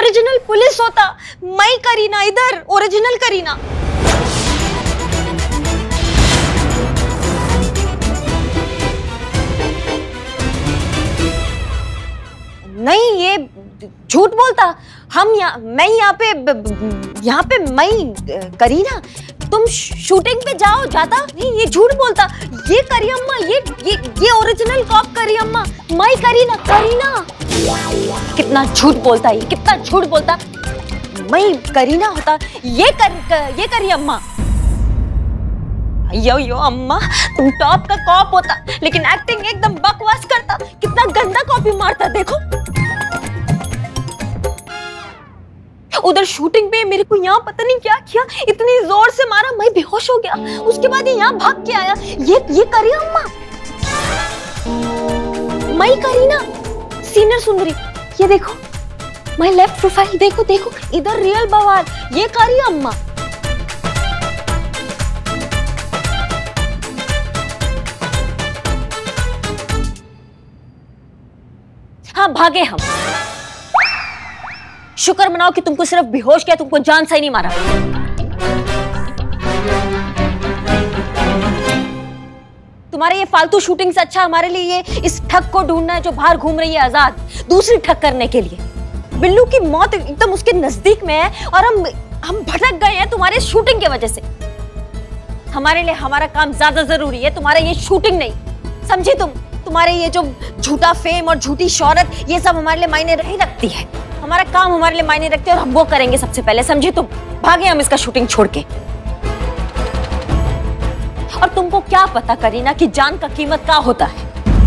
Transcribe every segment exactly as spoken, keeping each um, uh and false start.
Original police होता। मैं करीना इधर, ओरिजिनल करीना। नहीं, ये झूठ बोलता। हम यहाँ, मैं यहाँ पे यहाँ पे मैं करीना, तुम शूटिंग पे जाओ जाता। नहीं, ये झूठ बोलता। ये करी अम्मा, ये ये ये ओरिजिनल कॉप करी अम्मा। मैं करीना, करीना। कितना झूठ बोलता है, कितना झूठ बोलता। मैं करीना होता, ये कर, ये करी अम्मा। यो यो अम्मा, तुम टॉप का कॉप होता, लेकिन एक्टिंग एकदम बकवास करता। कितना गंदा कॉपी मारता देखो। उधर शूटिंग पे मेरे को यहाँ पता नहीं क्या किया, इतनी जोर से मारा, मैं बेहोश हो गया। उसके बाद ये यहाँ भाग के आया। ये ये करी अम्मा, मैं करीना, सीनियर सुंदरी। ये देखो, मैं लेफ्ट प्रोफाइल देखो देखो, इधर रियल बवाल। ये करी अम्मा। हाँ, भागे हम। शुक्र मनाओ कि तुमको सिर्फ बेहोश किया, तुमको जान से ही नहीं मारा। तुम्हारे ये फालतू शूटिंग से अच्छा हमारे लिए ये इस ठग को ढूंढना है जो बाहर घूम रही है आजाद, दूसरी ठग करने के लिए। बिल्लू की मौत एकदम उसके नजदीक में है और हम हम भटक गए हैं तुम्हारे शूटिंग की वजह से। हमारे लिए हमारा काम ज्यादा जरूरी है, तुम्हारा ये शूटिंग नहीं। समझी तुम? तुम्हारे ये जो झूठा फेम और झूठी शोहरत, ये सब हमारे लिए मायने नहीं रखती है। हमारा काम हमारे लिए मायने रखते हैं और हम वो करेंगे सबसे पहले। समझी तुम? भागे हम इसका शूटिंग छोड़ के। और तुमको क्या पता करीना कि जान का कीमत क्या होता है?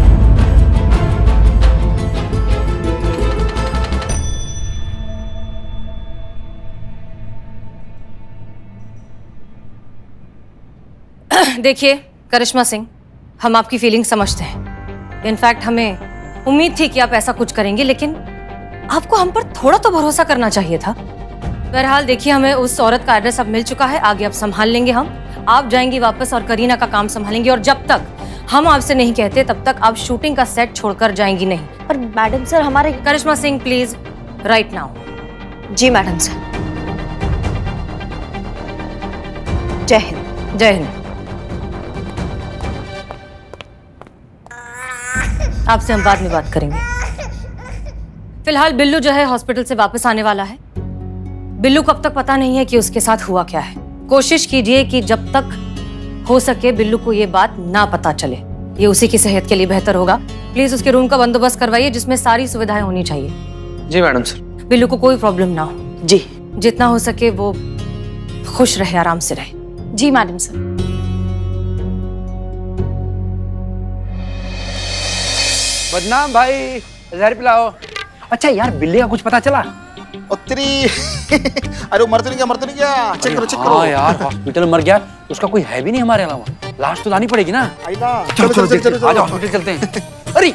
देखिए करिश्मा सिंह, हम आपकी फीलिंग समझते हैं। इनफैक्ट हमें उम्मीद थी कि आप ऐसा कुछ करेंगे, लेकिन आपको हम पर थोड़ा तो भरोसा करना चाहिए था। बहरहाल देखिए, हमें उस औरत का एड्रेस अब मिल चुका है, आगे अब संभाल लेंगे हम। आप जाएंगी वापस और करीना का काम संभालेंगे, और जब तक हम आपसे नहीं कहते तब तक आप शूटिंग का सेट छोड़कर जाएंगी नहीं। पर मैडम सर, हमारे Karishma Singh please, right now. जी मैडम सर। जय हिंद। जय हिंद। आपसे हम बाद में बात करेंगे। फिलहाल बिल्लू जो है हॉस्पिटल से वापस आने वाला है। बिल्लू को अब तक पता नहीं है कि उसके साथ हुआ क्या है। कोशिश कीजिए कि जब तक हो सके बिल्लू को ये बात ना पता चले, ये उसी की सेहत के लिए बेहतर होगा। प्लीज उसके रूम का बंदोबस्त करवाइए जिसमें सारी सुविधाएं होनी चाहिए। जी मैडम सर। बिल्लू को कोई प्रॉब्लम ना हो। जी। जितना हो सके वो खुश रहे, आराम से रहे। जी मैडम सर। बदनाम भाई, जहर पिलाओ। अच्छा यार, बिल्ली का कुछ पता चला? उत्तरी अरे मर तो नहीं गया, मर तो नहीं गया। चेक करो, चेक करो। हाँ यार, हॉस्पिटल मर गया, उसका कोई है भी नहीं हमारे अलावा। लाश तो लानी पड़ेगी ना। चलो चलो चलो चलो, आज हॉस्पिटल चलते हैं। अरे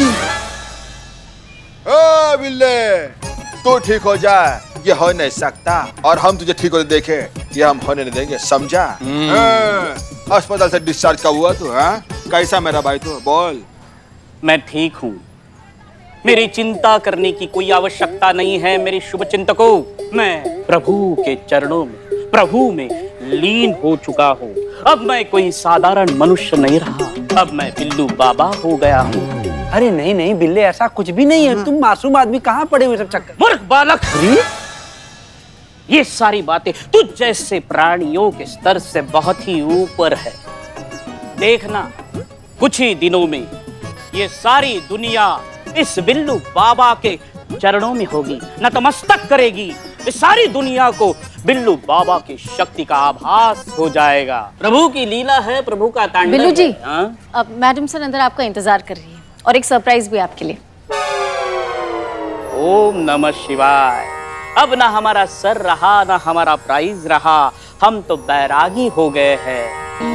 ओ बिल्ले, तू ठीक हो जा, ये हो नहीं सकता। और हम तुझे ठीक होते देखे, ये हम होने नहीं देंगे, समझा? अस्पताल से डिस्चार्ज कब हुआ तू? हाँ, कैसा मेरा भाई तू? बोल। मैं ठीक हूँ, मेरी चिंता करने की कोई आवश्यकता नहीं है मेरे शुभ चिंतकों। मैं प्रभु के चरणों में, प्रभु में लीन हो चुका हूँ। अब मैं कोई साधारण मनुष्य नहीं रहा, अब मैं बिल्लू बाबा हो गया हूँ। अरे नहीं नहीं बिल्ले, ऐसा कुछ भी नहीं है। तुम मासूम आदमी, कहाँ पड़े हुए सब चक्कर? मूर्ख बालक, ये सारी बातें तुझ जैसे प्राणियों के स्तर से बहुत ही ऊपर है। देखना, कुछ ही दिनों में ये सारी दुनिया इस बिल्लू बाबा के चरणों में होगी, नतमस्तक करेगी। इस सारी दुनिया को बिल्लू बाबा की शक्ति का आभास हो जाएगा। प्रभु की लीला है, प्रभु का तांडव। बिल्लू जी, हाँ? अब मैडम सर अंदर आपका इंतजार कर रही है और एक सरप्राइज भी आपके लिए। ओम नमः शिवाय। अब ना हमारा सर रहा, ना हमारा प्राइज रहा, हम तो बैरागी हो गए हैं।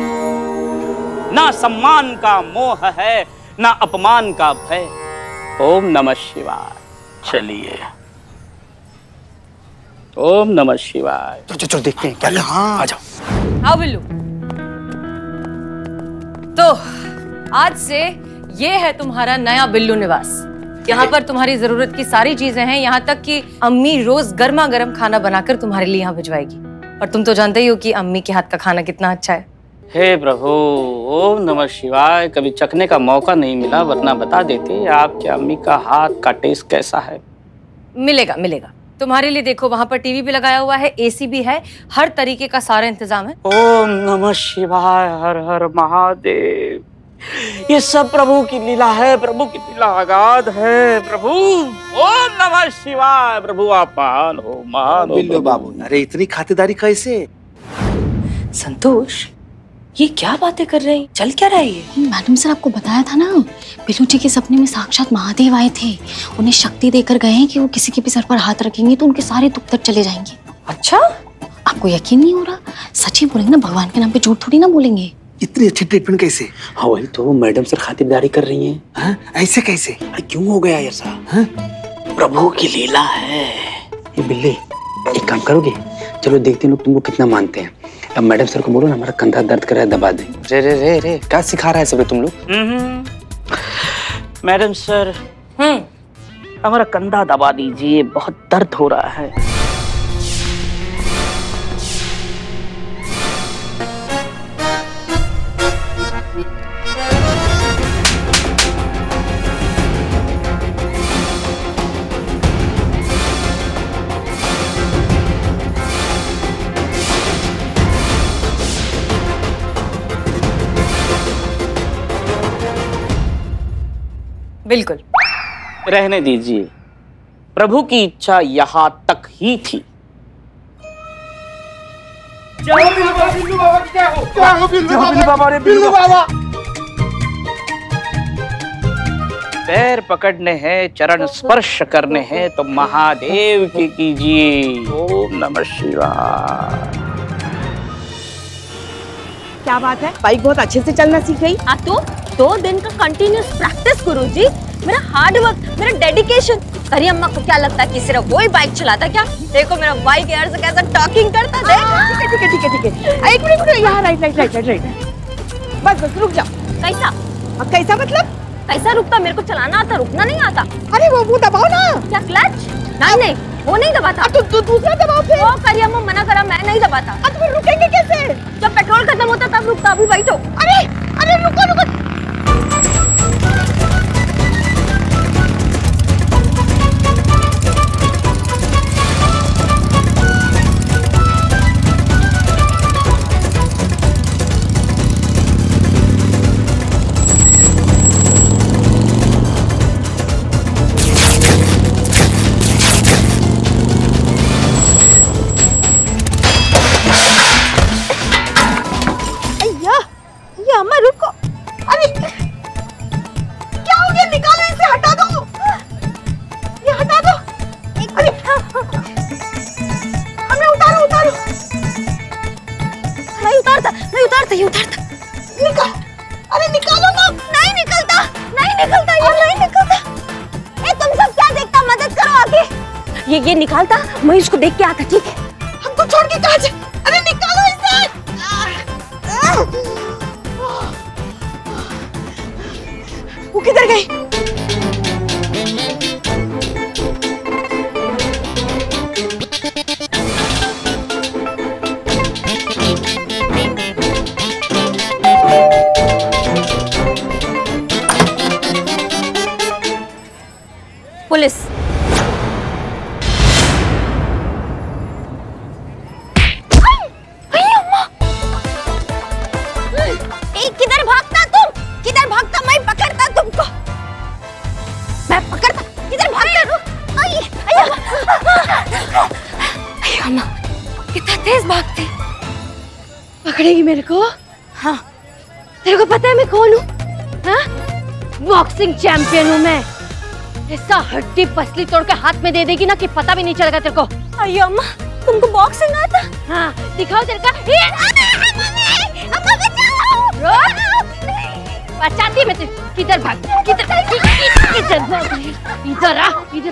ना सम्मान का मोह है, ना अपमान का भय। ओम नमः शिवाय। चलिए, ओम नमः शिवाय। चलो चलो देखते हैं क्या। हाँ, आ जाओ। आओ बिल्लू। तो आज से ये है तुम्हारा नया बिल्लू निवास। यहाँ पर तुम्हारी जरूरत की सारी चीजें हैं, यहाँ तक कि अम्मी रोज गर्मा गर्म खाना बनाकर तुम्हारे लिए यहाँ भिजवाएगी। और तुम तो जानते ही हो कि अम्मी के हाथ का खाना कितना अच्छा है। हे प्रभु, ओम नमः शिवाय। कभी चखने का मौका नहीं मिला, वरना बता देते आपके अम्मी का हाथ का टेस्ट कैसा है। मिलेगा मिलेगा तुम्हारे लिए। देखो वहाँ पर टीवी भी लगाया हुआ है, एसी भी है, हर तरीके का सारा इंतजाम है। ओम नमः शिवाय, हर हर महादेव। ये सब प्रभु की लीला है, प्रभु की लीला अगाध है। प्रभु ओम नमः शिवाय। प्रभु आप महान हो, महान हो। बिल्लू बाबू, अरे इतनी खातिरदारी कैसे? संतोष, ये क्या बातें कर रहे हैं? चल क्या रहा है ये? मैडम सर, आपको बताया था ना, बिल्लू जी के सपने में साक्षात महादेव आए थे। उन्हें शक्ति देकर गए हैं कि वो किसी के भी सर पर हाथ रखेंगे तो उनके सारे दुख दर्द चले जाएंगे। अच्छा, आपको यकीन नहीं हो रहा? सच ही बोलेंगे ना, भगवान के नाम पे झूठ थोड़ी ना बोलेंगे। इतनी अच्छी ट्रीटमेंट कैसे? हाँ वही तो, मैडम सर खातिरदारी कर रही हैं। हाँ? ऐसे कैसे? अरे क्यों हो गया ऐसा? हाँ? प्रभु की लीला है। ये बिल्ली, एक काम करोगे? चलो देखते हैं लोग तुमको कितना मानते हैं। अब मैडम सर को बोलो ना, हमारा कंधा दर्द कर रहा है, दबा दे। रे रे रे रे, क्या सिखा रहा है सब तुम लोग? मैडम सर, हम्म हमारा कंधा दबा दीजिए, बहुत दर्द हो रहा है। बिल्कुल रहने दीजिए, प्रभु की इच्छा यहाँ तक ही थी। बिल्लू बाबा क्या हो? क्या हो बिल्लू बाबा? बिल्लू बाबा पैर पकड़ने हैं, चरण स्पर्श करने हैं तो महादेव की कीजिए। ओम नमः शिवाय। क्या बात है, बाइक बहुत अच्छे से चलना सीख गई। हाँ तो दो दिन का कंटिन्यूस प्रैक्टिस गुरुजी, मेरा हार्ड वर्क, मेरा डेडिकेशन। अरे अम्मा को क्या लगता है कि सिर्फ वही बाइक चलाता क्या? देखो मेरा बाइक यार से कैसा टॉकिंग करता। देख ठीक है ठीक है ठीक है, एक मिनट मिनट, यहाँ right right right right right. बस बस रुक जाओ। कैसा? कैसा मतलब? कैसा रुकता? मेरे को चलाना आता, रुकना नहीं आता। अरे वो वो दबाओ ना। क्या क्लच? नहीं नहीं, वो नहीं दबाता। तो तू दूसरा दबाओ फिर। वो करिए अम्मा, मना करा, मैं नहीं दबाता। अब फिर रुकेंगे कैसे? जब पेट्रोल खत्म होता तब रुकता, अभी बैठो। अरे अरे रुको रुको। ये ये निकालता, मैं इसको देख के आता। ठीक है, हमको छोड़ के कहाँ जा? अरे निकालो इसे। वो किधर गई? पुलिस। किधर भागता तुम? किधर भागता? मैं पकड़ता तुमको, मैं पकड़ता। किधर भागता? आई अम्मा, कितना तेज भागती। पकड़ेगी मेरे को? हाँ, तेरे को पता है मैं कौन हूँ? हाँ, बॉक्सिंग चैंपियन हूँ मैं। ऐसा हड्डी पसली तोड़ के हाथ में दे देगी ना कि पता भी नहीं चलेगा तेरे को। अयो अम्मा, तुमको बॉक्सिंग आता? हाँ, दिखाओ तेरे का। बचाती मैं तुझे। किधर भाग? किधर किधर भाग? इधर आ, इधर।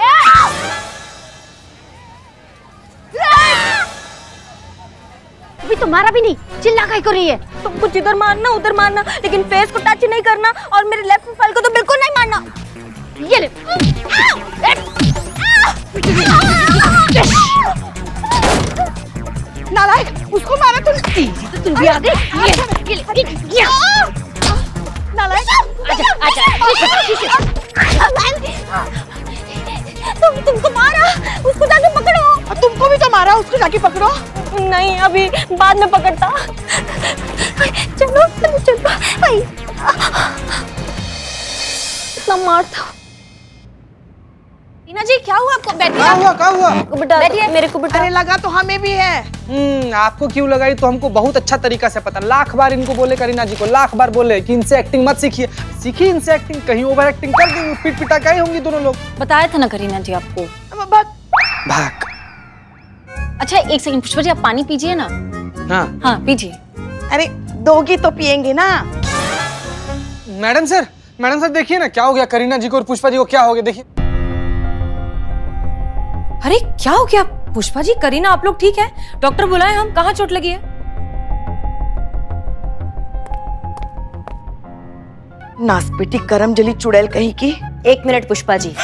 अभी तो मारा भी नहीं, चिल्ला काहे को रही है? तुमको जिधर मारना उधर मारना, लेकिन फेस को टच नहीं करना और मेरे लेफ्ट प्रोफाइल को तो बिल्कुल नहीं मारना। ये ले। नालायक, उसको मारा तूने। तो तुम भी आ गए। ये ले, ये ले। नालायक, आजा, आजा। तुम तुमको मारा, उसको जाके पकड़ो। तुमको भी तो मारा, उसको जाके पकड़ो। नहीं, अभी बाद में पकड़ता। चलो चलो चलो। आई इतना मार था। रीना जी क्या हुआ आपको? बैठिए। क्या हुआ क्या हुआ? बेटा बैठिए, मेरे को बेटा। अरे लगा तो हमें भी है। हम्म आपको क्यों लगाई तो हमको बहुत अच्छा तरीका से पता। लाख बार इनको बोले, करीना जी को लाख बार बोले कि इनसे एक्टिंग मत सीखिए। सीखिए इनसे एक्टिंग, कहीं ओवर एक्टिंग कर देंगे, पीट पिटा के होंगी दोनों लोग। बताया था ना करीना जी आपको। भाग। अच्छा एक सेकंड पुष्पा जी, आप पानी पीजिए ना। हाँ हाँ पीजिए। अरे दोगी तो पियेंगे ना। मैडम सर, मैडम सर देखिए ना क्या हो गया करीना जी को और पुष्पा जी को, क्या हो गया देखिए। अरे क्या हो गया पुष्पा जी, करीना आप लोग ठीक है? डॉक्टर बुलाए हम, कहाँ चोट लगी है? नासपीटी करम जली चुड़ैल कहीं की। एक मिनट पुष्पा जी,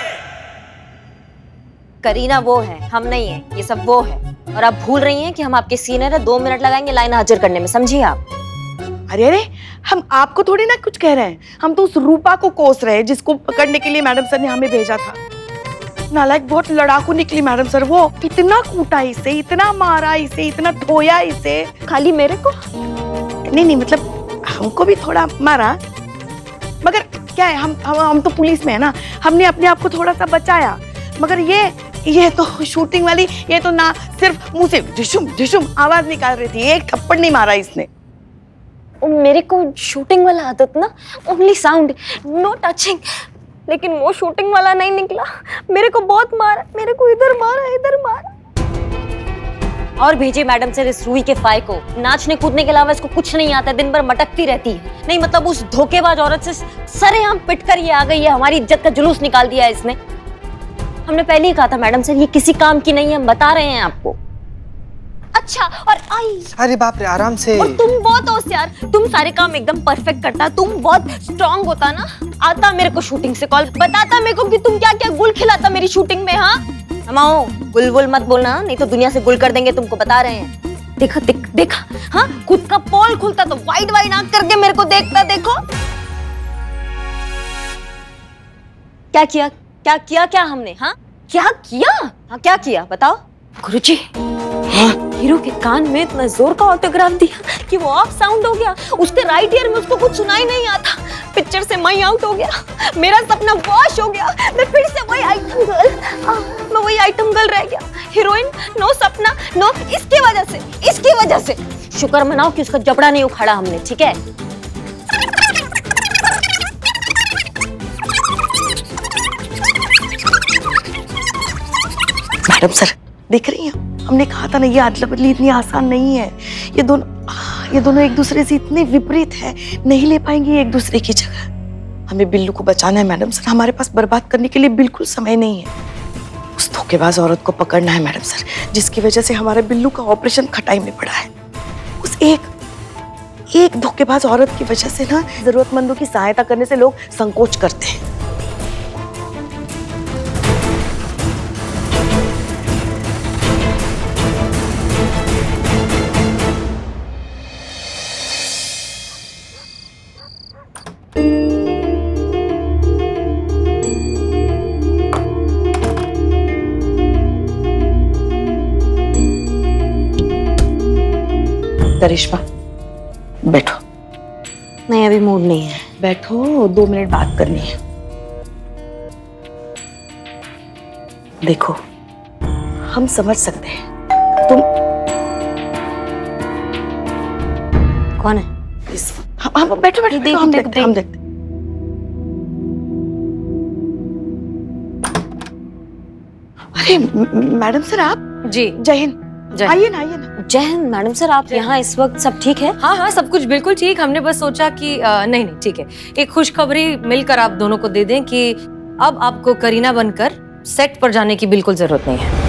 करीना वो है, हम नहीं है, ये सब वो है। और आप भूल रही हैं कि हम आपके सीनियर है, दो मिनट लगाएंगे लाइन हाजिर करने में, समझिए आप। अरे अरे हम आपको थोड़ी ना कुछ कह रहे हैं, हम तो उस रूपा को कोस रहे हैं जिसको पकड़ने के लिए मैडम सर ने हमें भेजा था। नालायक बहुत लड़ाकू निकली मैडम सर, वो इतना कूटा इसे, इतना मारा इसे, इतना धोया इसे। खाली मेरे को नहीं नहीं मतलब हमको भी थोड़ा मारा, मगर क्या है हम हम, हम तो पुलिस में है ना, हमने अपने आप को थोड़ा सा बचाया। मगर ये ये तो शूटिंग वाली, ये तो ना सिर्फ मुंह से ढिशुम ढिशुम आवाज निकाल रही थी, एक थप्पड़ नहीं मारा इसने। मेरे को शूटिंग वाला आदत ना, ओनली साउंड नो टचिंग, लेकिन वो शूटिंग वाला नहीं निकला। मेरे को बहुत मारा, मेरे को इधर मारा इधर मारा। और भेजिए मैडम सर इस रूही के फाय को, नाचने कूदने के अलावा इसको कुछ नहीं आता, दिन भर मटकती रहती है। नहीं मतलब उस धोखेबाज औरत से सरेआम पिट कर ये आ गई है, हमारी इज्जत का जुलूस निकाल दिया है इसने। हमने पहले ही कहा था मैडम सर ये किसी काम की नहीं है, हम बता रहे हैं आपको। अच्छा और आई, अरे बाप रे, आराम से। और तुम बहुत होशियार, तुम सारे काम एकदम परफेक्ट करता, तुम बहुत स्ट्रांग होता ना, आता मेरे को शूटिंग से कॉल, बताता मेरे को कि तुम क्या क्या गुल खिलाता मेरी शूटिंग में। हाँ हमाओ गुल वुल मत बोलना, नहीं तो दुनिया से गुल कर देंगे तुमको, बता रहे हैं। देखा देख, देखा हाँ खुद का पोल खुलता तो वाइड वाइड आंख करके मेरे को देखता। देखो क्या किया, क्या किया क्या हमने? हाँ क्या किया, हाँ क्या किया बताओ। गुरुजी हीरो के कान में इतना जोर का ऑटोग्राफ दिया कि वो ऑफ साउंड हो गया, उसके राइट ईयर में उसको कुछ सुनाई नहीं आता, पिक्चर से मैं आउट हो गया, मेरा सपना वॉश हो गया, मैं फिर से वही आइटम गर्ल, मैं वही आइटम गर्ल रह गया, हीरोइन नो सपना नो। इसकी वजह से इसकी वजह से शुक्र मनाओ कि उसका जबड़ा नहीं उखाड़ा हमने, ठीक है? मैडम सर देख रही हैं, हमने कहा था ना ये अदला बदली इतनी आसान नहीं है। ये दोनों ये दोनों एक दूसरे से इतने विपरीत है, नहीं ले पाएंगे एक दूसरे की जगह। हमें बिल्लू को बचाना है मैडम सर, हमारे पास बर्बाद करने के लिए बिल्कुल समय नहीं है। उस धोखेबाज औरत को पकड़ना है मैडम सर, जिसकी वजह से हमारे बिल्लू का ऑपरेशन खटाई में पड़ा है। उस एक एक धोखेबाज औरत की वजह से ना जरूरतमंदों की सहायता करने से लोग संकोच करते हैं। करिश्मा बैठो। नहीं अभी मूड नहीं है। बैठो, दो मिनट बात करनी है। देखो हम समझ सकते हैं तुम कौन है इस हम, हम बैठो बैठो, बैठो हम देखते हम देखते अरे मैडम सर आप जी जय हिंद, आइए ना आइए ना। जय हिंद मैडम सर, आप यहाँ इस वक्त सब ठीक है? हाँ हाँ सब कुछ बिल्कुल ठीक। हमने बस सोचा कि आ, नहीं नहीं ठीक है, एक खुशखबरी मिलकर आप दोनों को दे दें कि अब आपको करीना बनकर सेट पर जाने की बिल्कुल जरूरत नहीं है।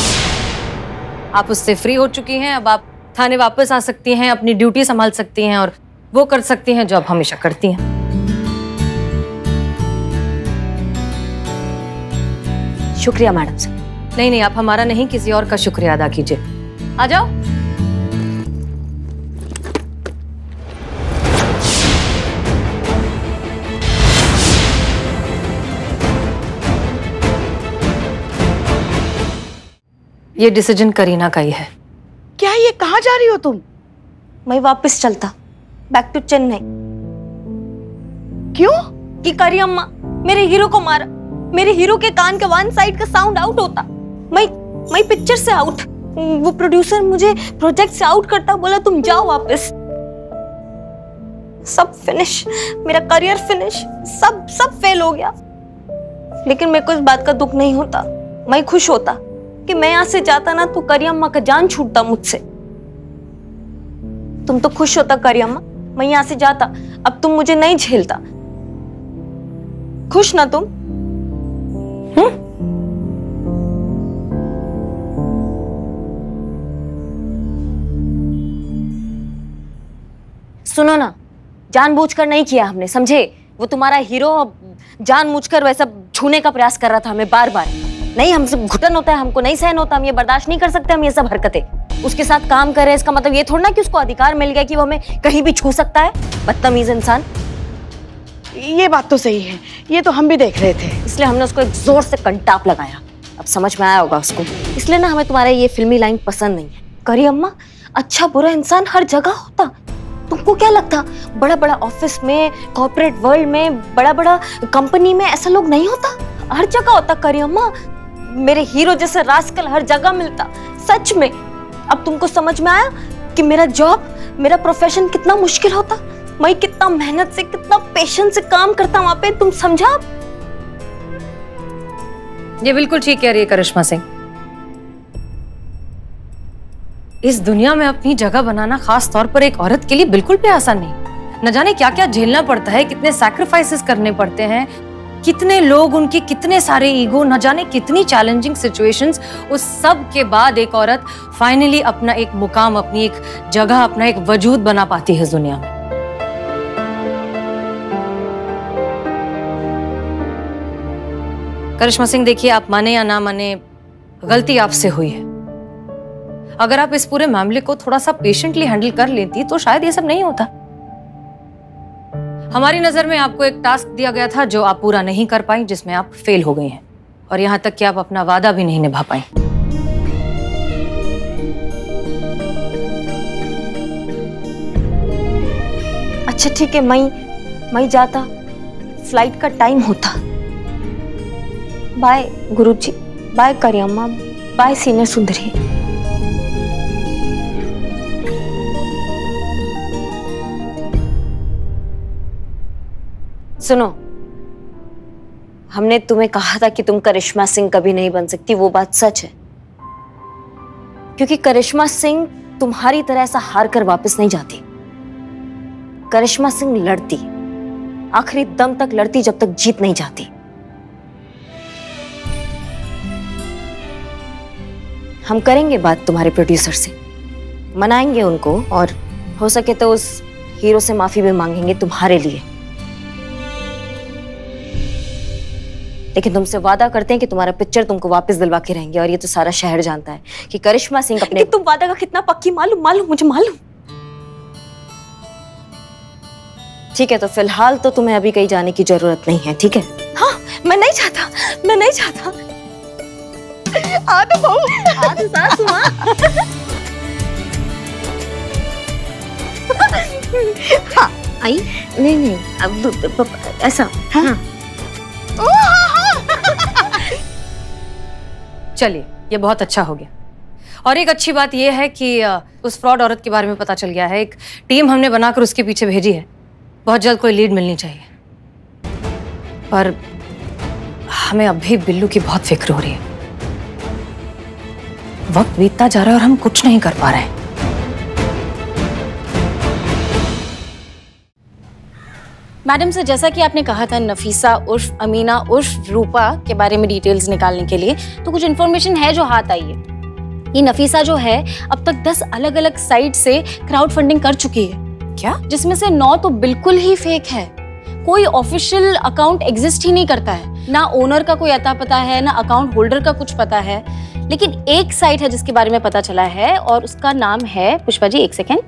आप उससे फ्री हो चुकी हैं, अब आप थाने वापस आ सकती हैं, अपनी ड्यूटी संभाल सकती हैं और वो कर सकती हैं जो आप हमेशा करती हैं। शुक्रिया मैडम सर। नहीं नहीं, आप हमारा नहीं किसी और का शुक्रिया अदा कीजिए। आ जाओ। ये डिसीजन करीना का ही है। क्या ये कहाँ जा रही हो तुम? मैं वापस चलता, बैक टू चेन्नई। क्यों? कि करी अम्मा मेरे हीरो को मारा, मेरे हीरो के कान के वन साइड का साउंड आउट होता, मैं मैं पिक्चर से आउट। वो प्रोड्यूसर मुझे प्रोजेक्ट से आउट करता, बोला तुम जाओ वापस। सब फिनिश, मेरा करियर फिनिश, सब सब फेल हो गया। लेकिन मेरे को इस बात का दुख नहीं होता, मैं खुश होता कि मैं यहाँ से जाता ना तो करी अम्मा का जान छूटता मुझसे। तुम तो खुश होता करी अम्मा, मैं यहाँ से जाता, अब तुम मुझे नहीं झेलता। खुश ना तुम? हम्म? सुनो ना, जानबूझकर नहीं किया हमने, समझे? वो तुम्हारा हीरो जानबूझकर वैसा छूने का प्रयास कर रहा था हमें बार बार। नहीं, हमसे घुटन होता है, हमको नहीं सहन होता, हम ये बर्दाश्त नहीं कर सकते, हम ये सब हरकतें। उसके साथ काम कर रहे हैं, इसका मतलब ये थोड़ा ना कि उसको अधिकार मिल गया कि वो हमें कहीं भी छू सकता है, बदतमीज इंसान। ये बात तो सही है, ये तो हम भी देख रहे थे, इसलिए हमने उसको एक जोर से कंटाप लगाया। अब समझ में आया होगा उसको। इसलिए ना हमें तुम्हारा ये फिल्मी लाइन पसंद नहीं है। करी अम्मा, अच्छा बुरा इंसान हर जगह होता। तुमको क्या लगता बड़ा बड़ा ऑफिस में, कॉर्पोरेट वर्ल्ड में, बड़ा बड़ा कंपनी में ऐसा लोग नहीं होता? हर जगह होता करी अम्मा। मेरे हीरो जैसे रास्कल हर जगह मिलता, सच में। अब तुमको समझ में आया कि मेरा जॉब, मेरा प्रोफेशन कितना मुश्किल होता, मैं कितना मेहनत से, कितना पेशेंस से काम करता वहां पे, तुम समझा? ये बिल्कुल ठीक कह रही है करिश्मा सिंह। इस दुनिया में अपनी जगह बनाना खास तौर पर एक औरत के लिए बिल्कुल भी आसान नहीं। न जाने क्या क्या झेलना पड़ता है, कितने सैक्रिफाइसेस करने पड़ते हैं, कितने लोग, उनके कितने सारे ईगो, न जाने कितनी चैलेंजिंग सिचुएशंस। उस सब के बाद एक औरत फाइनली अपना एक मुकाम, अपनी एक जगह, अपना एक वजूद बना पाती है इस दुनिया में। करिश्मा सिंह, देखिए, आप माने या ना माने, गलती आपसे हुई है। अगर आप इस पूरे मामले को थोड़ा सा पेशेंटली हैंडल कर लेती तो शायद ये सब नहीं होता। हमारी नजर में आपको एक टास्क दिया गया था जो आप पूरा नहीं कर पाई, जिसमें आप फेल हो गई हैं, और यहां तक कि आप अपना वादा भी नहीं निभा पाई। अच्छा ठीक है, मैं मैं जाता, फ्लाइट का टाइम होता। बाय गुरुजी, बाय करी अम्मा, बाय सीनियर सुंदरी। सुनो, हमने तुम्हें कहा था कि तुम करिश्मा सिंह कभी नहीं बन सकती, वो बात सच है। क्योंकि करिश्मा सिंह तुम्हारी तरह ऐसा हार कर वापस नहीं जाती। करिश्मा सिंह लड़ती, आखिरी दम तक लड़ती, जब तक जीत नहीं जाती। हम करेंगे बात तुम्हारे प्रोड्यूसर से, मनाएंगे उनको, और हो सके तो उस हीरो से माफी भी मांगेंगे तुम्हारे लिए। लेकिन तुमसे वादा करते हैं कि तुम्हारा पिक्चर तुमको वापस दिलवा के रहेंगे, और ये तो सारा शहर जानता है कि करिश्मा सिंह अपने। तुम वादा का कितना पक्की, मालूम मालूम मुझे मालूम। ठीक है, तो फिलहाल तो तुम्हें अभी कहीं जाने की जरूरत नहीं है, ठीक है? हाँ, मैं नहीं चाहता, मैं नहीं चाहता। आ तो बहू, आ तो सासू माँ। हाँ, आई नहीं नहीं, अब ऐसा। हाँ चलिए, ये बहुत अच्छा हो गया। और एक अच्छी बात यह है कि उस फ्रॉड औरत के बारे में पता चल गया है। एक टीम हमने बनाकर उसके पीछे भेजी है। बहुत जल्द कोई लीड मिलनी चाहिए। पर हमें अभी बिल्लू की बहुत फिक्र हो रही है। वक्त बीतता जा रहा है और हम कुछ नहीं कर पा रहे हैं। मैडम से जैसा कि आपने कहा था नफीसा उर्फ अमीना उर्फ रूपा के बारे में डिटेल्स निकालने के लिए, तो कुछ इन्फॉर्मेशन है जो हाथ आई है। ये नफीसा जो है अब तक दस अलग अलग साइट से क्राउड फंडिंग कर चुकी है। क्या? जिसमें से नौ तो बिल्कुल ही फेक है। कोई ऑफिशियल अकाउंट एग्जिस्ट ही नहीं करता है। ना ओनर का कोई अता पता है, ना अकाउंट होल्डर का कुछ पता है, लेकिन एक साइट है जिसके बारे में पता चला है और उसका नाम है पुष्पा जी, एक सेकेंड,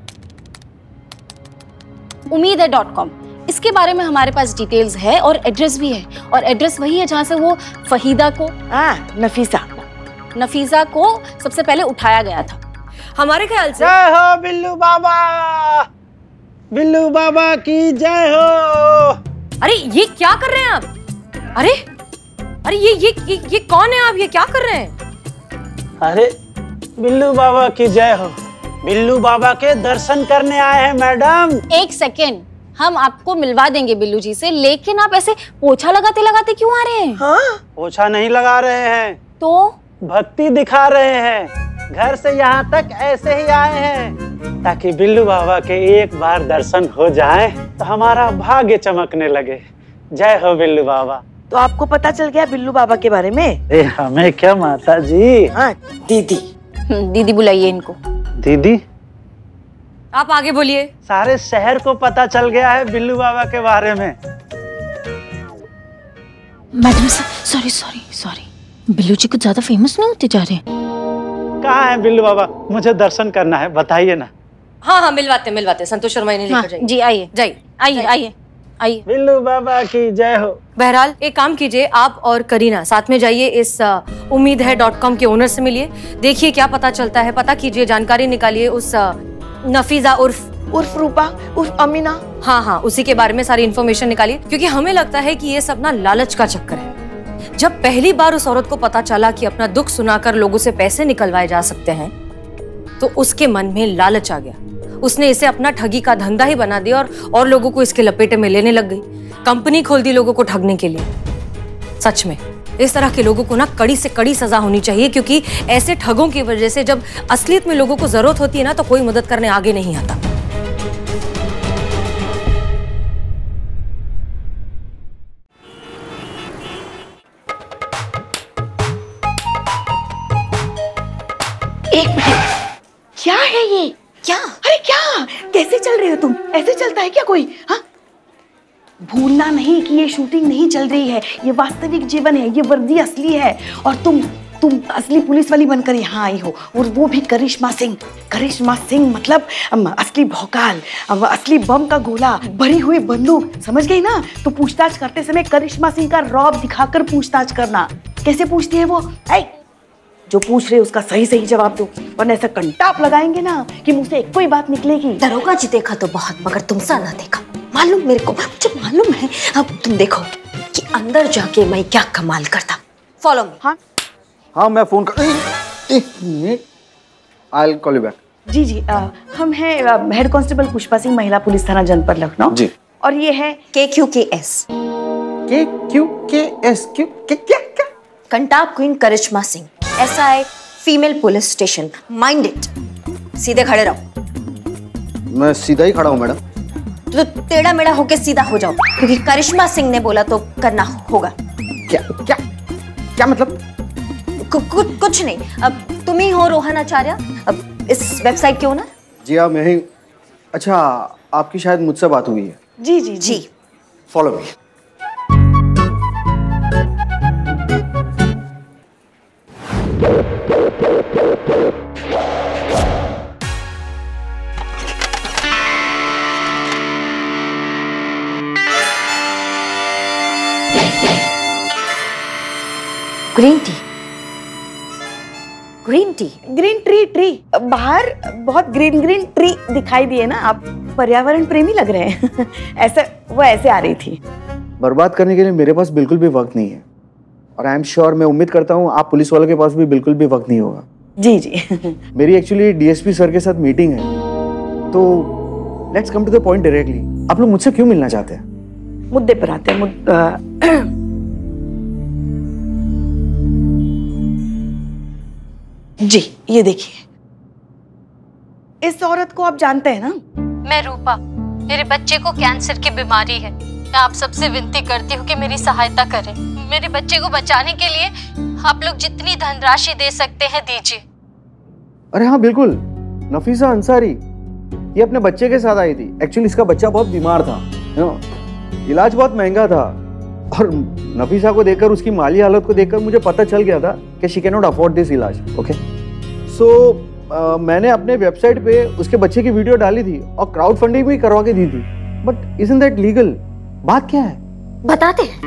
उम्मीद है डॉट कॉम। इसके बारे में हमारे पास डिटेल्स है और एड्रेस भी है, और एड्रेस वही है जहाँ से वो फहीदा को, हाँ नफीसा नफीसा को सबसे पहले उठाया गया था। हमारे ख्याल से जय हो बिल्लू बाबा, बिल्लू बाबा की जय हो। अरे ये क्या कर रहे हैं आप? अरे अरे ये ये ये, ये कौन है आप? ये क्या कर रहे हैं? अरे बिल्लू बाबा की जय हो, बिल्लू बाबा के दर्शन करने आए हैं मैडम। एक सेकेंड, हम आपको मिलवा देंगे बिल्लू जी से, लेकिन आप ऐसे पोछा लगाते लगाते क्यों आ रहे हैं? हाँ पोछा नहीं लगा रहे हैं तो भक्ति दिखा रहे हैं। घर से यहाँ तक ऐसे ही आए हैं ताकि बिल्लू बाबा के एक बार दर्शन हो जाए तो हमारा भाग्य चमकने लगे। जय हो बिल्लू बाबा। तो आपको पता चल गया बिल्लू बाबा के बारे में? ए, हमें क्या माता जी। हाँ दीदी। दीदी बुलाइए इनको। दीदी आप आगे बोलिए। सारे शहर को पता चल गया है बिल्लू बाबा के बारे में। Madam sorry sorry sorry, Billu ji कुछ ज्यादा फेमस नहीं होते जा रहे? कहाँ है बिल्लू बाबा? मुझे दर्शन करना है, बताइए ना। हाँ हाँ मिलवाते मिलवाते संतोष शर्मा इन्हें लेकर जाइए। जी आइए जाइए आइए आइए आइए। बिल्लू बाबा की जय हो। बहरहाल एक काम कीजिए, आप और करीना साथ में जाइए, इस उम्मीद है डॉट कॉम के ओनर से मिलिए, देखिए क्या पता चलता है, पता कीजिए, जानकारी निकालिए उस नफीसा उर्फ उर्फ रूपा उर्फ अमीना, हाँ हाँ उसी के बारे में सारी इन्फॉर्मेशन निकालिए, क्योंकि हमें लगता है कि ये सब ना लालच का चक्कर है। जब पहली बार उस औरत को पता चला कि अपना दुख सुनाकर लोगों से पैसे निकलवाए जा सकते हैं तो उसके मन में लालच आ गया। उसने इसे अपना ठगी का धंधा ही बना दिया और और लोगों को इसके लपेटे में लेने लग गई। कंपनी खोल दी लोगों को ठगने के लिए। सच में इस तरह के लोगों को ना कड़ी से कड़ी सजा होनी चाहिए, क्योंकि ऐसे ठगों की वजह से जब असलियत में लोगों को जरूरत होती है ना तो कोई मदद करने आगे नहीं आता। एक मिनट, क्या है ये? क्या? अरे क्या? कैसे चल रहे हो तुम? ऐसे चलता है क्या कोई? हाँ, भूलना नहीं कि ये शूटिंग नहीं चल रही है, ये वास्तविक जीवन है, ये वर्दी असली है, और तुम तुम असली पुलिस वाली बनकर यहाँ आई हो, और वो भी करिश्मा सिंह। करिश्मा सिंह मतलब असली भौकाल, असली बम का गोला, भरी हुई बंदूक, समझ गई ना? तो पूछताछ करते समय करिश्मा सिंह का रौब दिखाकर पूछताछ करना। कैसे पूछती है वो? ऐ, जो पूछ रहे उसका सही सही जवाब दो, वरना ऐसा कंटाप लगाएंगे ना कि मुझ से एक कोई बात निकलेगी। दरोगा जी देखा तो बहुत, मगर तुमसा ना देखा। मालूम मेरे को, मुझे मालूम है। अब तुम देखो कि अंदर जाके मैं क्या कमाल करता। Follow me. हाँ हाँ मैं फोन कर, एक minute, I will call you back. जी जी, आ, हम हैं हेड कांस्टेबल पुष्पा सिंह, महिला पुलिस थाना जनपद लखनऊ जी। और ये है के क्यू के एस। के क्यू के एस क्यू के क्या क्या? कंटाप queen Karishma Singh, S I female police station. Mind it. सीधे खड़े रहो। मैं सीधा ही खड़ा हूँ मैडम। तो टेढ़ा मेढ़ा होके सीधा हो जाओ, क्योंकि करिश्मा सिंह ने बोला तो करना होगा। क्या क्या क्या मतलब? कु, कु, कुछ नहीं। अब तुम ही हो रोहन आचार्य, अब इस वेबसाइट के ओनर? जी हाँ मैं ही। अच्छा, आपकी शायद मुझसे बात हुई है। जी जी जी। Follow me. Green tea, green tea, green tree tree बाहर बहुत ग्रीन ग्रीन ट्री दिखाई दिए ना, आप पर्यावरण प्रेमी लग रहे हैं। ऐसा वो ऐसे आ रही थी। बर्बाद करने के लिए मेरे पास बिल्कुल भी वक्त नहीं है, और आई एम श्योर, मैं उम्मीद करता हूँ आप पुलिस वालों के पास भी बिल्कुल भी वक्त नहीं होगा। जी जी। मेरी एक्चुअली डीएसपी सर के साथ मीटिंग है, तो let's come to the point directly. आप लोग मुझसे क्यों मिलना चाहते हैं? मुद्दे पर आते हैं। मुद्दा जी, ये देखिए, इस औरत को आप जानते हैं ना? मैं रूपा, मेरे बच्चे को कैंसर की बीमारी है। मैं आप सबसे विनती करती हूँ कि मेरी सहायता करें। मेरे बच्चे को बचाने के लिए आप लोग जितनी धनराशि दे सकते हैं दीजिए। अरे हाँ बिल्कुल, नफीसा अंसारी ये अपने बच्चे के साथ आई थी। एक्चुअली इसका बच्चा बहुत बीमार था, इलाज बहुत महंगा था, और नफीसा को देखकर, उसकी माली हालत को देखकर मुझे पता चल गया था कि she can not afford this इलाज। ओके, सो मैंने अपने वेबसाइट पे उसके बच्चे की वीडियो डाली थी और क्राउड फंडिंग भी करवा के दी थी। But isn't that legal? बात क्या है? बताते हैं।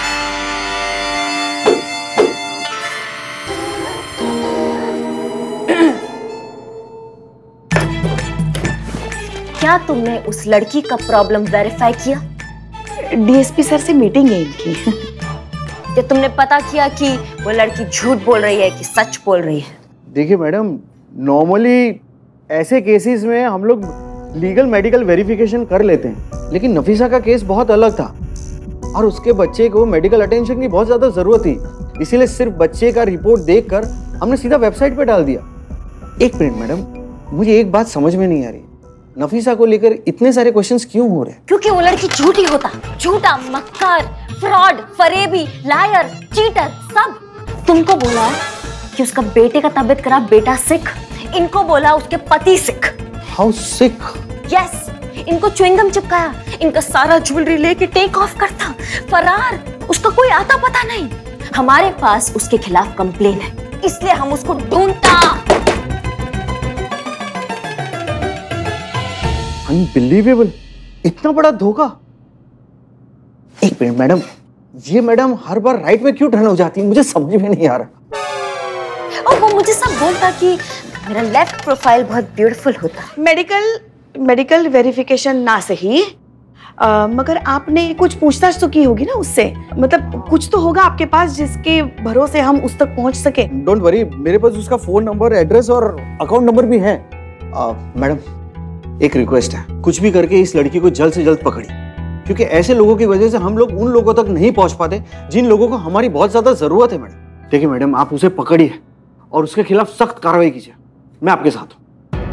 क्या तुमने उस लड़की का प्रॉब्लम वेरीफाई किया? डीएसपी सर से मीटिंग है इनकी। क्या तुमने पता किया कि वो लड़की झूठ बोल रही है कि सच बोल रही है? देखिए मैडम, नॉर्मली ऐसे केसेस में हम लोग लीगल मेडिकल वेरिफिकेशन कर लेते हैं, लेकिन नफीसा का केस बहुत अलग था और उसके बच्चे को मेडिकल अटेंशन की बहुत ज्यादा जरूरत थी, इसीलिए सिर्फ बच्चे का रिपोर्ट देखकर हमने सीधा वेबसाइट पे डाल दिया। एक मिनट मैडम, मुझे एक बात समझ में नहीं आ रही, नफीसा को लेकर इतने सारे क्वेश्चंस क्यों हो रहे हैं? क्योंकि वो लड़की झूठी होता, झूठा, मक्कार, फ्रॉड, फरेबी, लायर, चीटर, सब। तुमको बोला कि उसका बेटे का तबीयत खराब बेटा सिख, इनको बोला उसके पति सिख। हाउ सिख? यस, इनको च्युइंगम चिपकाया, इनका सारा ज्वेलरी लेके टेक ऑफ करता, फरार, उसका कोई आता पता नहीं। हमारे पास उसके खिलाफ कंप्लेन है, इसलिए हम उसको ढूंढता। अनबिलीवेबल, इतना बड़ा धोखा। एक मिनट मैडम, ये मैडम हर बार राइट में क्यों टर्न हो जाती है? मुझे समझ में नहीं आ रहा। और वो मुझे सब बोलता कि मेरा लेफ्ट प्रोफाइल बहुत ब्यूटीफुल होता है। मेडिकल मेडिकल वेरिफिकेशन ना सही, आ, मगर आपने कुछ पूछताछ तो की होगी ना उससे, मतलब कुछ तो होगा आपके पास जिसके भरोसे हम उस तक पहुंच सके। डोंट वरी, मेरे पास उसका फोन नंबर, एड्रेस और अकाउंट नंबर भी है। मैडम एक रिक्वेस्ट है, कुछ भी करके इस लड़की को जल्द से जल्द पकड़िए, क्योंकि ऐसे लोगों की वजह से हम लोग उन लोगों तक नहीं पहुंच पाते जिन लोगों को हमारी बहुत ज्यादा जरूरत है। मैडम देखिए मैडम, आप उसे पकड़िए और उसके खिलाफ सख्त कार्रवाई कीजिए, मैं आपके साथ हूं।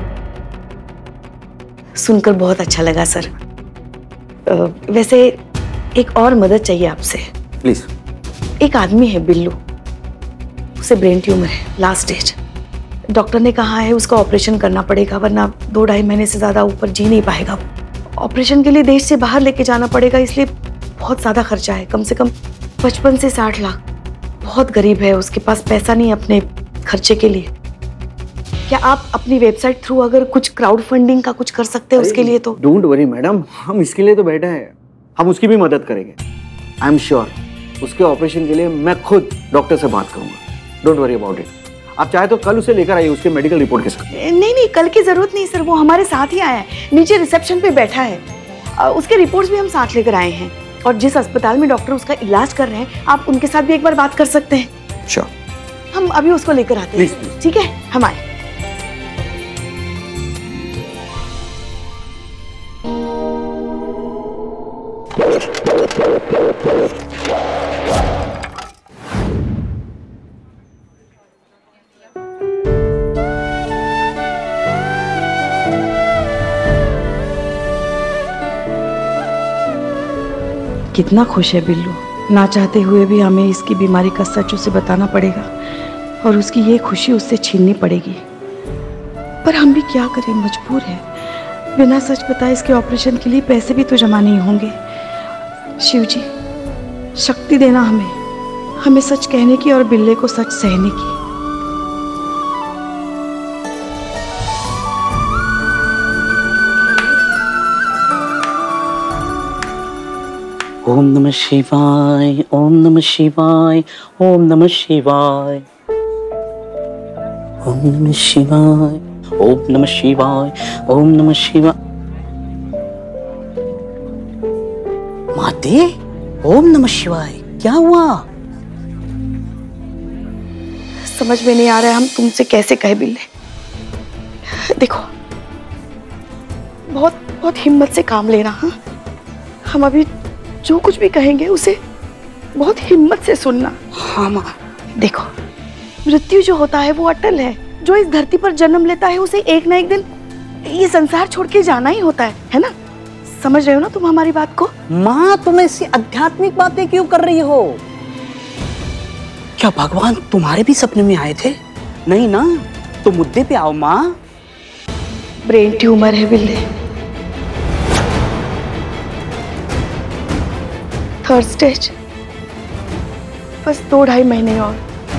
सुनकर बहुत अच्छा लगा सर। आ, वैसे एक और मदद चाहिए आपसे। प्लीज। एक आदमी है बिल्लू, उसे ब्रेन ट्यूमर है, लास्ट स्टेज। डॉक्टर ने कहा है उसका ऑपरेशन करना पड़ेगा, वरना दो ढाई महीने से ज्यादा ऊपर जी नहीं पाएगा। ऑपरेशन के लिए देश से बाहर लेके जाना पड़ेगा, इसलिए बहुत ज्यादा खर्चा है, कम से कम पचपन से साठ लाख। बहुत गरीब है, उसके पास पैसा नहीं अपने खर्चे के लिए। क्या आप अपनी वेबसाइट थ्रू अगर कुछ क्राउड फंडिंग का कुछ कर सकते हैं उसके लिए? तो डोंट वरी मैडम, हम इसके लिए तो बैठे हैं, हम उसकी भी मदद करेंगे। आई एम श्योर उसके ऑपरेशन के लिए मैं खुद डॉक्टर से बात करूंगा। Don't worry about it. आप चाहे तो कल उसे लेकर आइए उसके मेडिकल रिपोर्ट के साथ। नहीं नहीं, कल की जरूरत नहीं सर, वो हमारे साथ ही आया है, नीचे रिसेप्शन पे बैठा है। उसके रिपोर्ट्स भी हम साथ लेकर आए हैं, और जिस अस्पताल में डॉक्टर उसका इलाज कर रहे हैं आप उनके साथ भी एक बार बात कर सकते हैं। श्योर, हम अभी उसको लेकर आते हैं। ठीक है, हम आए। कितना खुश है बिल्लू, ना चाहते हुए भी हमें इसकी बीमारी का सच उसे बताना पड़ेगा और उसकी ये खुशी उससे छीननी पड़ेगी। पर हम भी क्या करें, मजबूर है। बिना सच बताए इसके ऑपरेशन के लिए पैसे भी तो जमा नहीं होंगे। शिव जी शक्ति देना हमें, हमें सच कहने की और बिल्ले को सच सहने की। ओम नमः शिवाय, ओम नमः शिवाय, ओम नमः शिवाय, ओम नमः शिवाय, ओम नमः शिवाय, ओम नमः शिवाय। माते, ओम नमः शिवाय, क्या हुआ? समझ में नहीं आ रहा है हम तुमसे कैसे कहे बिल्ले। देखो, बहुत बहुत हिम्मत से काम लेना। हाँ, हम अभी जो कुछ भी कहेंगे उसे बहुत हिम्मत से सुनना। हाँ माँ। देखो, मृत्यु जो होता है वो अटल है। जो इस धरती पर जन्म लेता है उसे एक ना एक दिन ये संसार छोड़ के जाना ही होता है, है ना? समझ रहे हो ना तुम हमारी बात को? माँ, तुम ऐसी आध्यात्मिक बातें क्यों कर रही हो? क्या भगवान तुम्हारे भी सपने में आए थे? नहीं ना, तो मुद्दे पे आओ माँ। ब्रेन ट्यूमर है बिल्ले, थर्ड स्टेज। बस दो ढाई महीने और।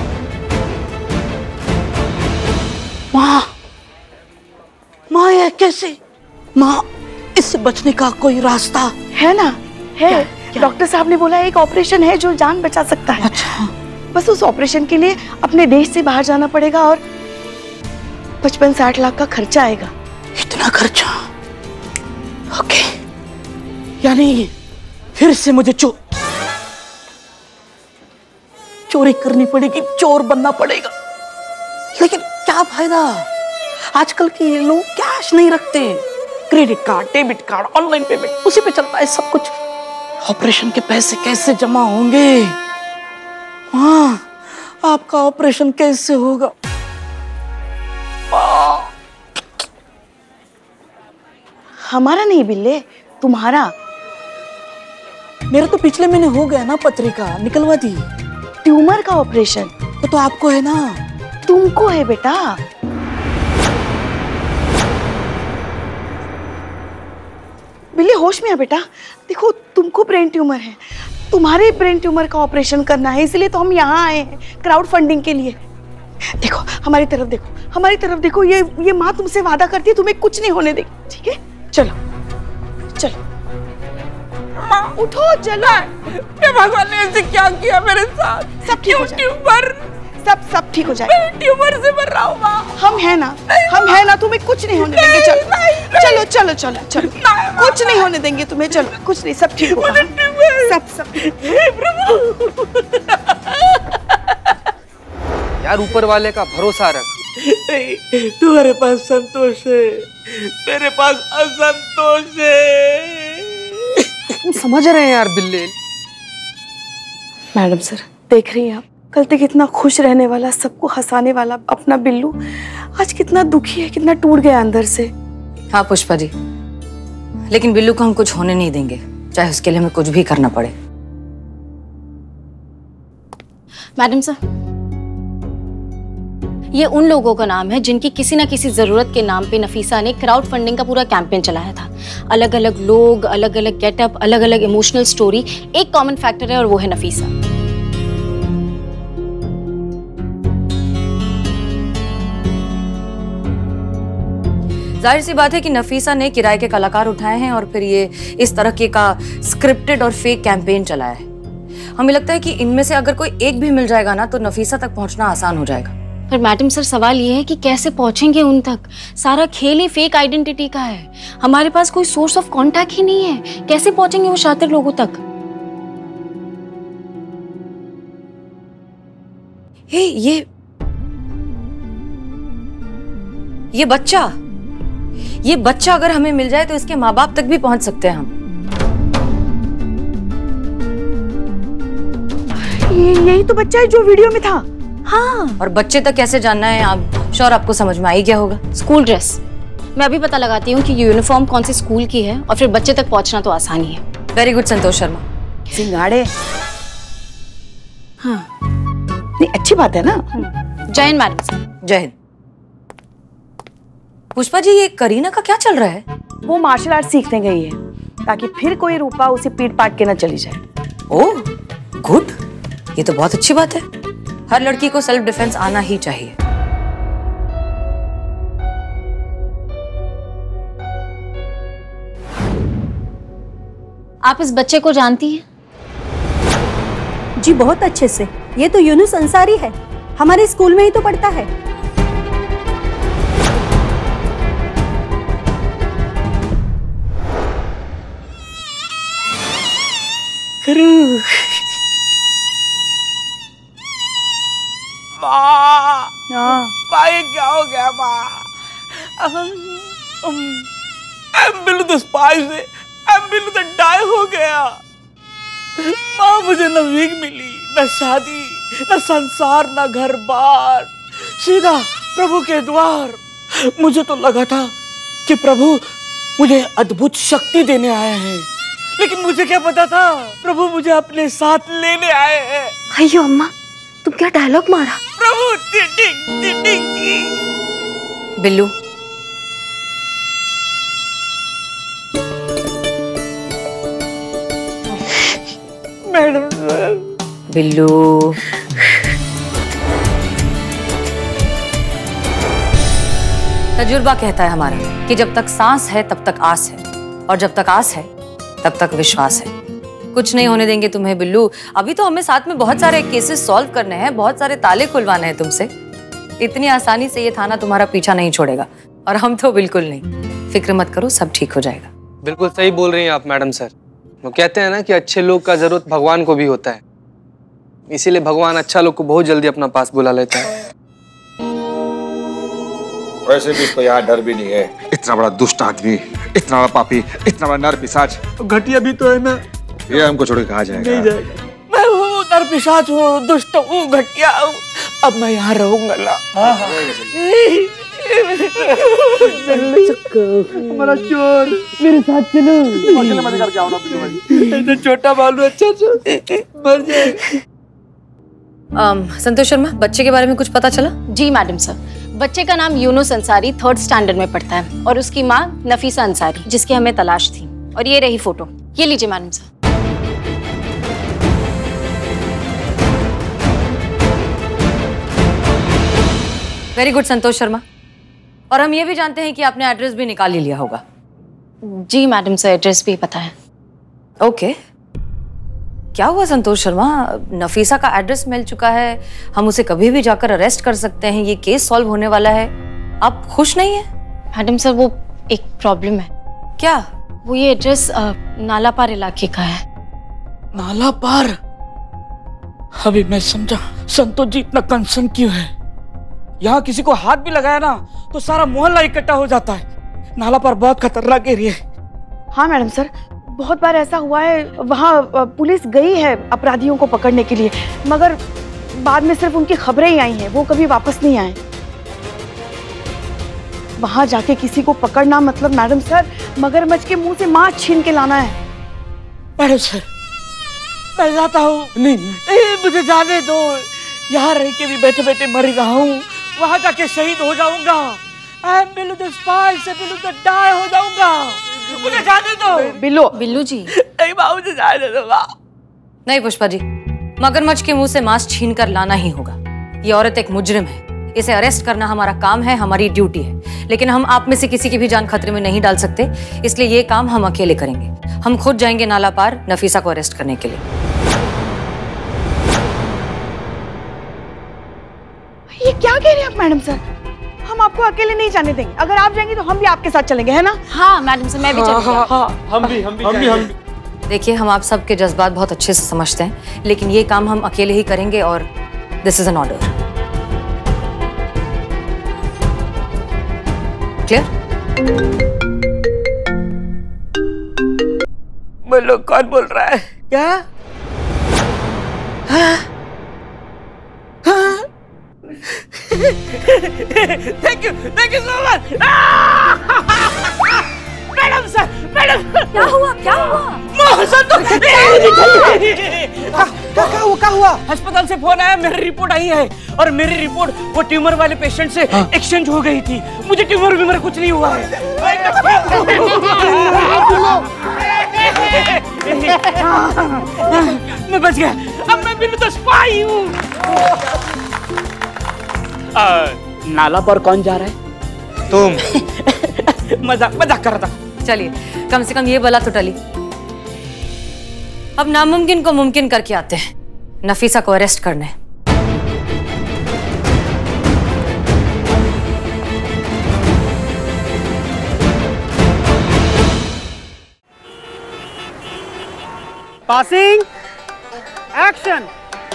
माँ, माँ ये कैसे? माँ, इससे बचने का कोई रास्ता है ना? है। डॉक्टर साहब ने बोला एक ऑपरेशन है जो जान बचा सकता है। अच्छा। बस उस ऑपरेशन के लिए अपने देश से बाहर जाना पड़ेगा और पचपन साठ लाख का खर्चा आएगा। इतना खर्चा? ओके, यानी फिर से मुझे चो चोरी करनी पड़ेगी, चोर बनना पड़ेगा। लेकिन क्या फायदा? आजकल के ये लोग कैश नहीं रखते, credit card, debit card, online payment, उसी पे चलता है सब कुछ। ऑपरेशन के पैसे कैसे जमा होंगे? हाँ, आपका ऑपरेशन कैसे होगा? हमारा नहीं बिल्ले, तुम्हारा। मेरा तो पिछले महीने हो गया ना, पत्रिका निकलवा दी। ट्यूमर का ऑपरेशन वो तो आपको है ना? तुमको है बेटा। बिल्ली होश में है बेटा। देखो तुमको ब्रेन ट्यूमर है, तुम्हारे ब्रेन ट्यूमर का ऑपरेशन करना है, इसलिए तो हम यहाँ आए हैं क्राउड फंडिंग के लिए। देखो हमारी तरफ देखो, हमारी तरफ देखो। ये ये माँ तुमसे वादा करती है तुम्हें कुछ नहीं होने देगी, ठीक है? चलो चलो माँ उठो, चलो। ये भगवान ने ऐसे क्या किया मेरे साथ? सब ठीक हो जाएगा। ट्यूमर सब सब ठीक हो जाएगा। मैं ट्यूमर से मर रहा हूँ माँ। हम है ना, हम है ना, तुम्हें कुछ नहीं होने देंगे। चलो चलो चलो चलो चलो, कुछ नहीं होने देंगे तुम्हें। चलो कुछ नहीं, सब ठीक होगा। सब सब यार ऊपर वाले का भरोसा रख। तुम्हारे पास संतोष है, मेरे पास असंतोष है। तुम समझ रहे हैं यार बिल्ले। मैडम सर देख रही हैं आप, कल तक कितना खुश रहने वाला, सबको हंसाने वाला अपना बिल्लू आज कितना दुखी है, कितना टूट गया अंदर से। हाँ पुष्पा जी, लेकिन बिल्लू को हम कुछ होने नहीं देंगे, चाहे उसके लिए हमें कुछ भी करना पड़े। मैडम सर, ये उन लोगों का नाम है जिनकी किसी ना किसी जरूरत के नाम पे नफीसा ने क्राउड फंडिंग का पूरा कैंपेन चलाया था। अलग अलग लोग, अलग अलग गेटअप, अलग अलग इमोशनल स्टोरी, एक कॉमन फैक्टर है और वो है नफीसा। जाहिर सी बात है कि नफीसा ने किराए के कलाकार उठाए हैं और फिर ये इस तरह के का स्क्रिप्टेड और फेक कैंपेन चलाया है। हमें लगता है कि इनमें से अगर कोई एक भी मिल जाएगा ना तो नफीसा तक पहुंचना आसान हो जाएगा। पर मैडम सर सवाल ये है कि कैसे पहुंचेंगे उन तक? सारा खेल ही फेक आइडेंटिटी का है, हमारे पास कोई सोर्स ऑफ कांटेक्ट ही नहीं है। कैसे पहुंचेंगे वो शातिर लोगों तक? हे ये ये बच्चा ये बच्चा अगर हमें मिल जाए तो इसके माँ बाप तक भी पहुंच सकते हैं हम। ये यही तो बच्चा है जो वीडियो में था। हाँ, और बच्चे तक कैसे जानना है? आप श्योर आपको समझ में आ ही गया होगा। स्कूल ड्रेस, मैं अभी पता लगाती हूँ कि यूनिफॉर्म कौन सी स्कूल की है और फिर बच्चे तक पहुँचना तो आसान ही है। Very good Santosh Sharma. सिंगाड़े। हाँ नहीं, अच्छी बात है ना। जय हिंद मैडम। जय हिंद। पुष्पा जी, ये करीना का क्या चल रहा है? वो मार्शल आर्ट सीखने गई है ताकि फिर कोई रूपा उसे पीट पाट के न चली जाए। ओह गुड, ये तो बहुत अच्छी बात है। हर लड़की को सेल्फ डिफेंस आना ही चाहिए। आप इस बच्चे को जानती हैं? जी बहुत अच्छे से। ये तो यूनुस अंसारी है, हमारे स्कूल में ही तो पढ़ता है। करूं। माँ, माँ ये क्या हो गया माँ? बिल्लू तो स्पाई से, बिल्लू तो डाई हो गया। माँ मुझे न वीक मिली, न शादी, न संसार, न घर बार, सीधा प्रभु के द्वार। मुझे तो लगा था कि प्रभु मुझे अद्भुत शक्ति देने आए हैं, लेकिन मुझे क्या पता था प्रभु मुझे अपने साथ लेने आए हैं। अयो अम्मा, तुम क्या डायलॉग मारा? प्रभु टिटिंग टिटिंग। बिल्लू, मैडम बिल्लू। तजुर्बा कहता है हमारा कि जब तक सांस है तब तक आस है, और जब तक आस है तब तक विश्वास है। कुछ नहीं होने देंगे तुम्हें बिल्लू। अभी तो हमें साथ में बहुत सारे केसेस सॉल्व करने हैं, बहुत सारे ताले खुलवाने हैं तुमसे। इतनी आसानी से ये थाना तुम्हारा पीछा नहीं छोड़ेगा, और हम तो बिल्कुल नहीं। फिक्र मत करो, सब ठीक हो जाएगा। बिल्कुल सही बोल रही हैं आप मैडम सर। वो कहते हैं ना कि अच्छे लोग का जरूरत भगवान को भी होता है, इसीलिए भगवान अच्छा लोग को बहुत जल्दी अपना पास बुला लेता है। वैसे भी इसको यहाँ डर भी नहीं है। इतना बड़ा दुष्ट आदमी, इतना बड़ा पापी, इतना बड़ा नर पिशाच, घटिया भी तो है ना। ये हमको छोड़ के कहाँ जाएगा? नहीं जाएगा। मैं हूँ नर पिशाच हूँ, दुष्ट हूँ, घटिया हूँ। अब मैं यहाँ रहूंगा ना। हमारा चोर मेरे साथ चलो। अकेले मत करके आओ ना बिल्लू भाई। तो छोटा बालू अच्छा मर जाएगा। संतोष शर्मा, बच्चे के बारे में कुछ पता चला? जी मैडम सर, बच्चे का नाम यूनुस अंसारी थर्ड स्टैंडर्ड में पढ़ता है, और उसकी माँ नफीसा अंसारी, जिसकी हमें तलाश थी। और ये रही फोटो, ये लीजिए madam sir. Very good Santosh Sharma. और हम ये भी जानते हैं कि आपने एड्रेस भी निकाल ही लिया होगा। जी मैडम सर, एड्रेस भी पता है। ओके, क्या हुआ संतोष शर्मा? नफीसा का एड्रेस मिल चुका है, हम उसे कभी भी जाकर अरेस्ट कर सकते हैं, ये केस सॉल्व होने वाला है। आप खुश नहीं हैं? मैडम सर, वो एक प्रॉब्लम है। क्या? वो ये एड्रेस नालापार इलाके का है। नालापार? अभी मैं समझा संतोष जी इतना कंसर्न क्यों है। यहाँ किसी को हाथ भी लगाया ना तो सारा मोहल्ला इकट्ठा हो जाता है। नालापार बहुत खतरनाक एरिया है। हाँ मैडम सर, बहुत बार ऐसा हुआ है। वहाँ पुलिस गई है अपराधियों को पकड़ने के लिए, मगर बाद में सिर्फ उनकी खबरें ही आई हैं, वो कभी वापस नहीं आए। वहाँ जाके किसी को पकड़ना मतलब मैडम सर मगरमच्छ के मुंह से मांस छीन के लाना है। मैडम सर, मैं जाता हूँ। नहीं, नहीं, मुझे जाने दो। यहाँ रह के भी बैठे बैठे मर रहा हूँ, वहाँ जाके शहीद हो जाऊंगा। I am Billu the spy से Billu the die हो जाऊंगा। मुझे जाने दो। बिल्लू बिल्लू जी, नहीं माँ, मुझे जाने दो माँ। नहीं पुष्पा जी, मगरमच्छ के मुंह से मांस छीन कर लाना ही होगा। ये औरत एक मुजरिम है, इसे अरेस्ट करना हमारा काम है, हमारी ड्यूटी है। लेकिन हम आप में से किसी की भी जान खतरे में नहीं डाल सकते, इसलिए ये काम हम अकेले करेंगे। हम खुद जाएंगे नालापार नफीसा को अरेस्ट करने के लिए। ये क्या कह रहे हैं आप मैडम सर? हम आपको अकेले नहीं जाने देंगे। अगर आप जाएंगे तो हम भी आपके साथ चलेंगे, है ना? हाँ मैडम सर, मैं भी चलूंगी। हाँ, हाँ, हम भी हम भी हम भी हम भी। देखिए, हम आप सबके जज्बात बहुत अच्छे से समझते हैं, लेकिन ये काम हम अकेले ही करेंगे, और this is an order. Clear? बोलो, कौन बोल रहा है? क्या? हाँ? हाँ? Thank you, thank you so much. Madam sir, madam, क्या हुआ? क्या हुआ? क्या हुआ? क्या हुआ? अस्पताल से फोन आया, मेरी रिपोर्ट आई है, और मेरी रिपोर्ट वो ट्यूमर वाले पेशेंट से एक्सचेंज हो गई थी। मुझे ट्यूमर व्यूमर कुछ नहीं हुआ है। मैं बच गया। अब मैं बिल्लू द स्पाई हूँ। नाला पर कौन जा रहा है? तुम। मजाक मजाक कर रहा था। चलिए, कम से कम ये बला तो टली। अब नामुमकिन को मुमकिन करके आते हैं, नफीसा को अरेस्ट करने। Passing action.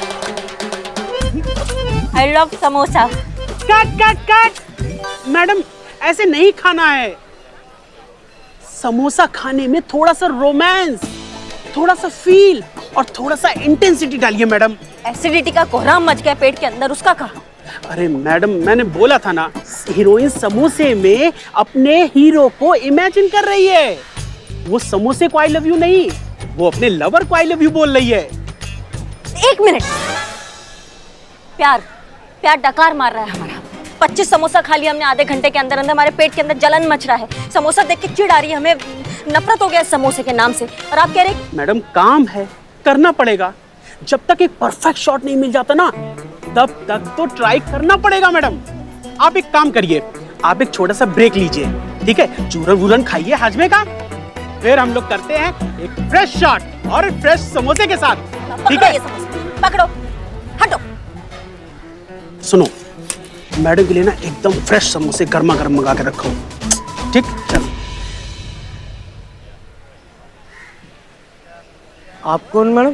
I love samosa. Cut cut cut. Madam, ऐसे नहीं खाना है। समोसा खाने में थोड़ा सा रोमांस, थोड़ा सा फील और थोड़ा सा इंटेंसिटी डालिए मैडम। एसिडिटी का कोहराम मच गया पेट के अंदर, उसका कहा? अरे मैडम, मैंने बोला था ना, हीरोइन समोसे में अपने हीरो को इमेजिन कर रही है। वो समोसे को आई लव यू नहीं, वो अपने लवर को आई लव यू बोल रही है। एक मिनट, प्यार प्यार डकार मार रहा है हमारा। पच्चीस समोसा खा लिया हमने आधे घंटे के अंदर अंदर, हमारे पेट के अंदर जलन मच रहा है। समोसा देख के चिढ़ आ रही है, हमें नफरत हो गया समोसे के नाम से, और आप कह रहे हैं? मैडम, काम है, करना पड़ेगा। जब तक एक परफेक्ट शॉट नहीं मिल जाता ना, तब तक तो ट्राई करना पड़ेगा मैडम। आप एक काम करिए, आप एक छोटा सा ब्रेक लीजिए, ठीक है? चूरन वूरन खाइए हाजमे का, फिर हम लोग करते हैं एक फ्रेश शॉट और फ्रेश समोसे के साथ, ठीक है? पकड़ो, हटो। सुनो, मैडम के लिए ना एकदम फ्रेश समोसे गर्मा गर्म मंगा के रखो, ठीक? चलो। आप कौन मैडम?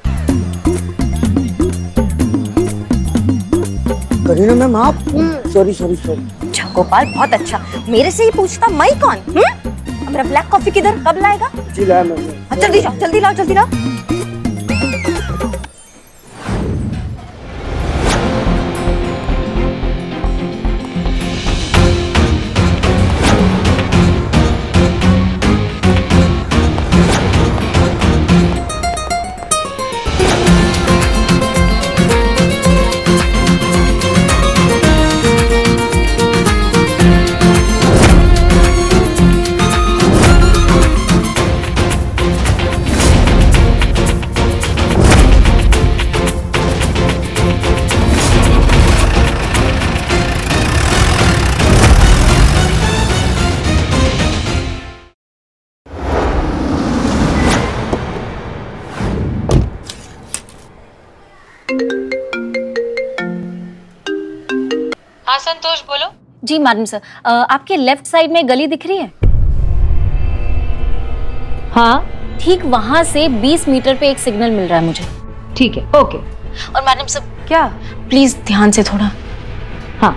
करीना मैम आप? Sorry sorry sorry. अच्छा गोपाल, बहुत अच्छा। मेरे से ही पूछता मैं कौन? हम्म? हमारा ब्लैक कॉफी किधर, कब लाएगा? जी लाया मैम। जल्दी जाओ, जल्दी लाओ, जल्दी लाओ। हाँ संतोष बोलो। जी मैडम सर, आपके लेफ्ट साइड में गली दिख रही है? हाँ, ठीक वहां से बीस मीटर पे एक सिग्नल मिल रहा है मुझे। ठीक है, ओके। और मैडम सर क्या? प्लीज ध्यान से थोड़ा। हाँ।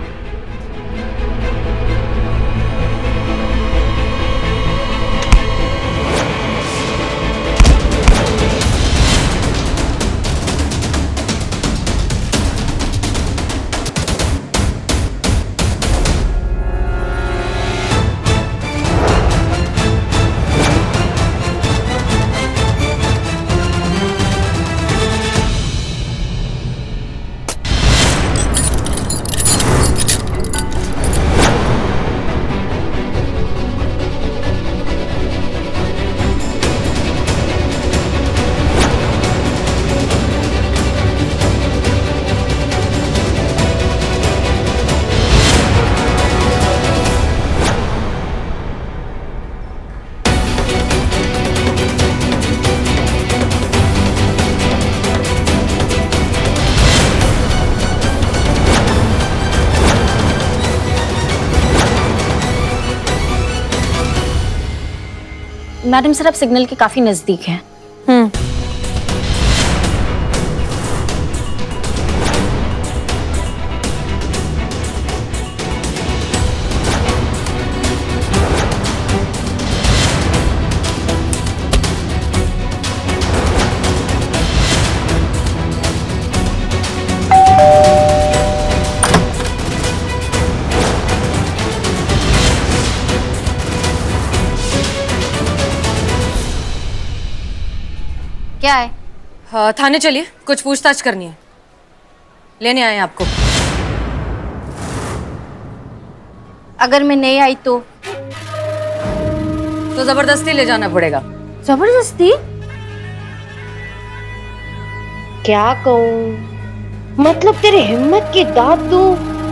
मैडम सर आप सिग्नल के काफी नजदीक हैं। हम्म। क्या है? हाँ, थाने चलिए, कुछ पूछताछ करनी है। लेने आए हैं आपको। अगर मैं नहीं आई तो? तो जबरदस्ती ले जाना पड़ेगा। जबरदस्ती? क्या कहूँ, मतलब तेरी हिम्मत की दाद दूं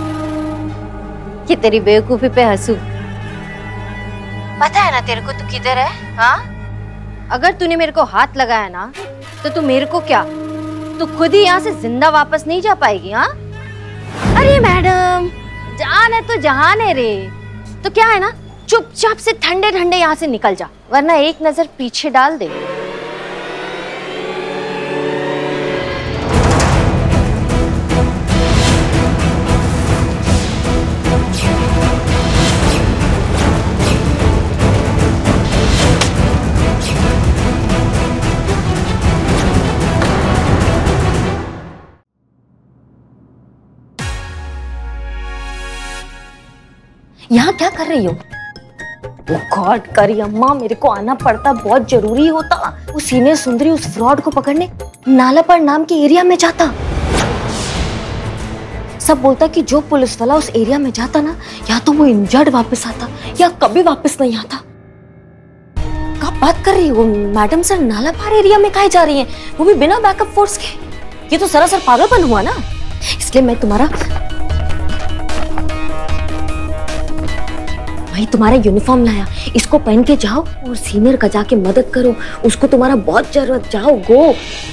कि तेरी बेवकूफी पे हंसू? पता है ना तेरे को तू किधर है? हाँ, अगर तूने मेरे को हाथ लगाया ना तो तू मेरे को क्या, तू खुद ही यहाँ से जिंदा वापस नहीं जा पाएगी। हाँ, अरे मैडम, जान है तो जहान है रे। तो क्या है ना, चुपचाप से ठंडे ठंडे यहाँ से निकल जा, वरना एक नजर पीछे डाल दे। यहाँ क्या कर रही हो? गॉड करी अम्मा, मेरे को आना पड़ता, बहुत जरूरी होता। उस सीनियर सुंदरी उस फ्रॉड को पकड़ने नालापर नाम के एरिया में जाता। सब बोलता कि जो पुलिस वाला उस एरिया में जाता ना, या तो वो इंजर्ड वापस आता या कभी वापस नहीं आता। कब बात कर रही है? वो मैडम सर नाला पार एरिया में काहे जा रही हैं? वो भी बिना बैकअप फोर्स के। ये तो सरासर पागलपन हुआ ना। इसलिए मैं तुम्हारा भाई तुम्हारा यूनिफॉर्म लाया, इसको पहन के जाओ और सीनियर का जाके मदद करो, उसको तुम्हारा बहुत जरूरत। जाओ गो।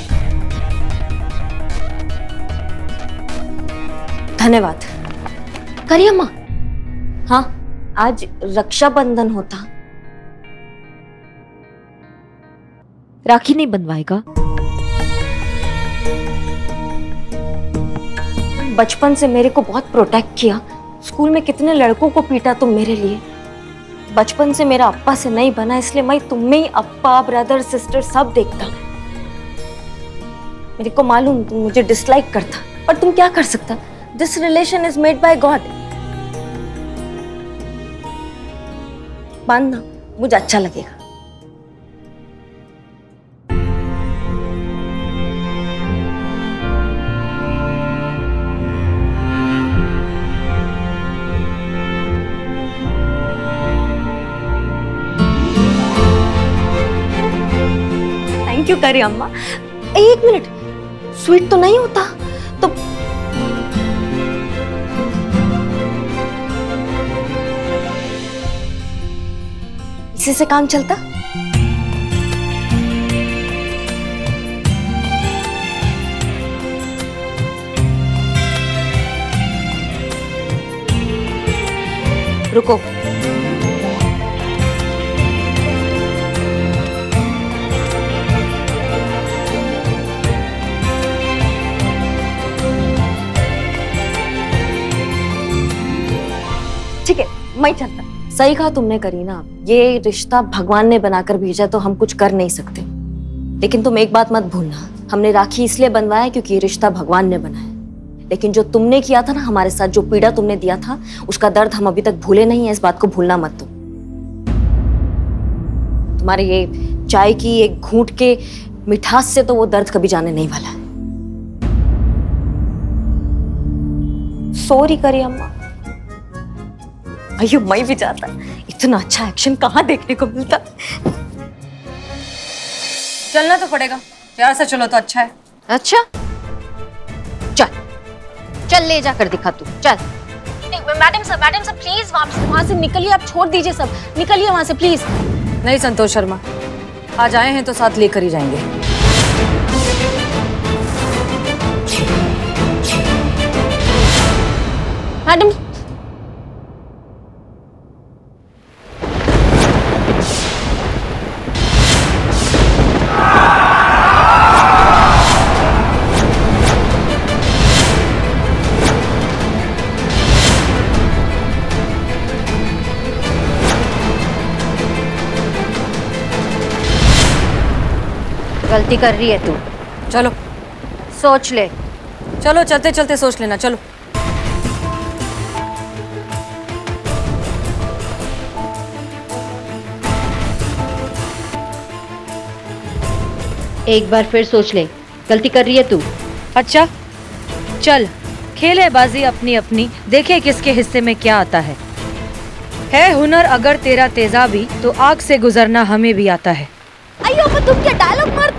धन्यवाद। करिए अम्मा। हाँ, आज रक्षाबंधन होता, राखी नहीं बनवाएगा? बचपन से मेरे को बहुत प्रोटेक्ट किया, स्कूल में कितने लड़कों को पीटा तुम मेरे लिए। बचपन से मेरा अप्पा से नहीं बना, इसलिए मैं तुम में ही अप्पा, ब्रदर, सिस्टर सब देखता। मेरे को मालूम तुम मुझे डिसलाइक करता, पर तुम क्या कर सकता? This relation is made by God. मानना मुझे अच्छा लगेगा। थैंक यू करी अम्मा। एक मिनट, स्वीट तो नहीं होता तो इसी से काम चलता? रुको, ठीक है मैं चलता। सही कहा तुमने करीना, ये रिश्ता भगवान ने बनाकर भेजा तो हम कुछ कर नहीं सकते। लेकिन तुम एक बात मत भूलना, हमने राखी इसलिए बनवाया क्योंकि ये रिश्ता भगवान ने बनाया। लेकिन जो तुमने किया था ना हमारे साथ, जो पीड़ा तुमने दिया था, उसका दर्द हम अभी तक भूले नहीं है। इस बात को भूलना मत तुम। तुम्हारे ये चाय की एक घूंट के मिठास से तो वो दर्द कभी जाने नहीं वाला है। सॉरी करी अम्मा। अयो मैं भी जाता, इतना अच्छा एक्शन कहाँ देखने को मिलता। चलना तो पड़ेगा, प्यार से चलो तो अच्छा है। अच्छा चल चल, ले जाकर दिखा तू, चल। Madam sir, madam sir please वहां से निकलिए, आप छोड़ दीजिए सब, निकलिए वहां से प्लीज। नहीं संतोष शर्मा, आज आए हैं तो साथ लेकर ही जाएंगे। मैडम गलती कर रही है तू, चलो सोच ले। चलो चलते चलते सोच लेना, चलो। एक बार फिर सोच ले, गलती कर रही है तू। अच्छा चल, खेले बाजी अपनी अपनी, देखे किसके हिस्से में क्या आता है। है हुनर अगर तेरा तेजाबी, तो आग से गुजरना हमें भी आता है। अयो तुम क्या डायलॉग मारता?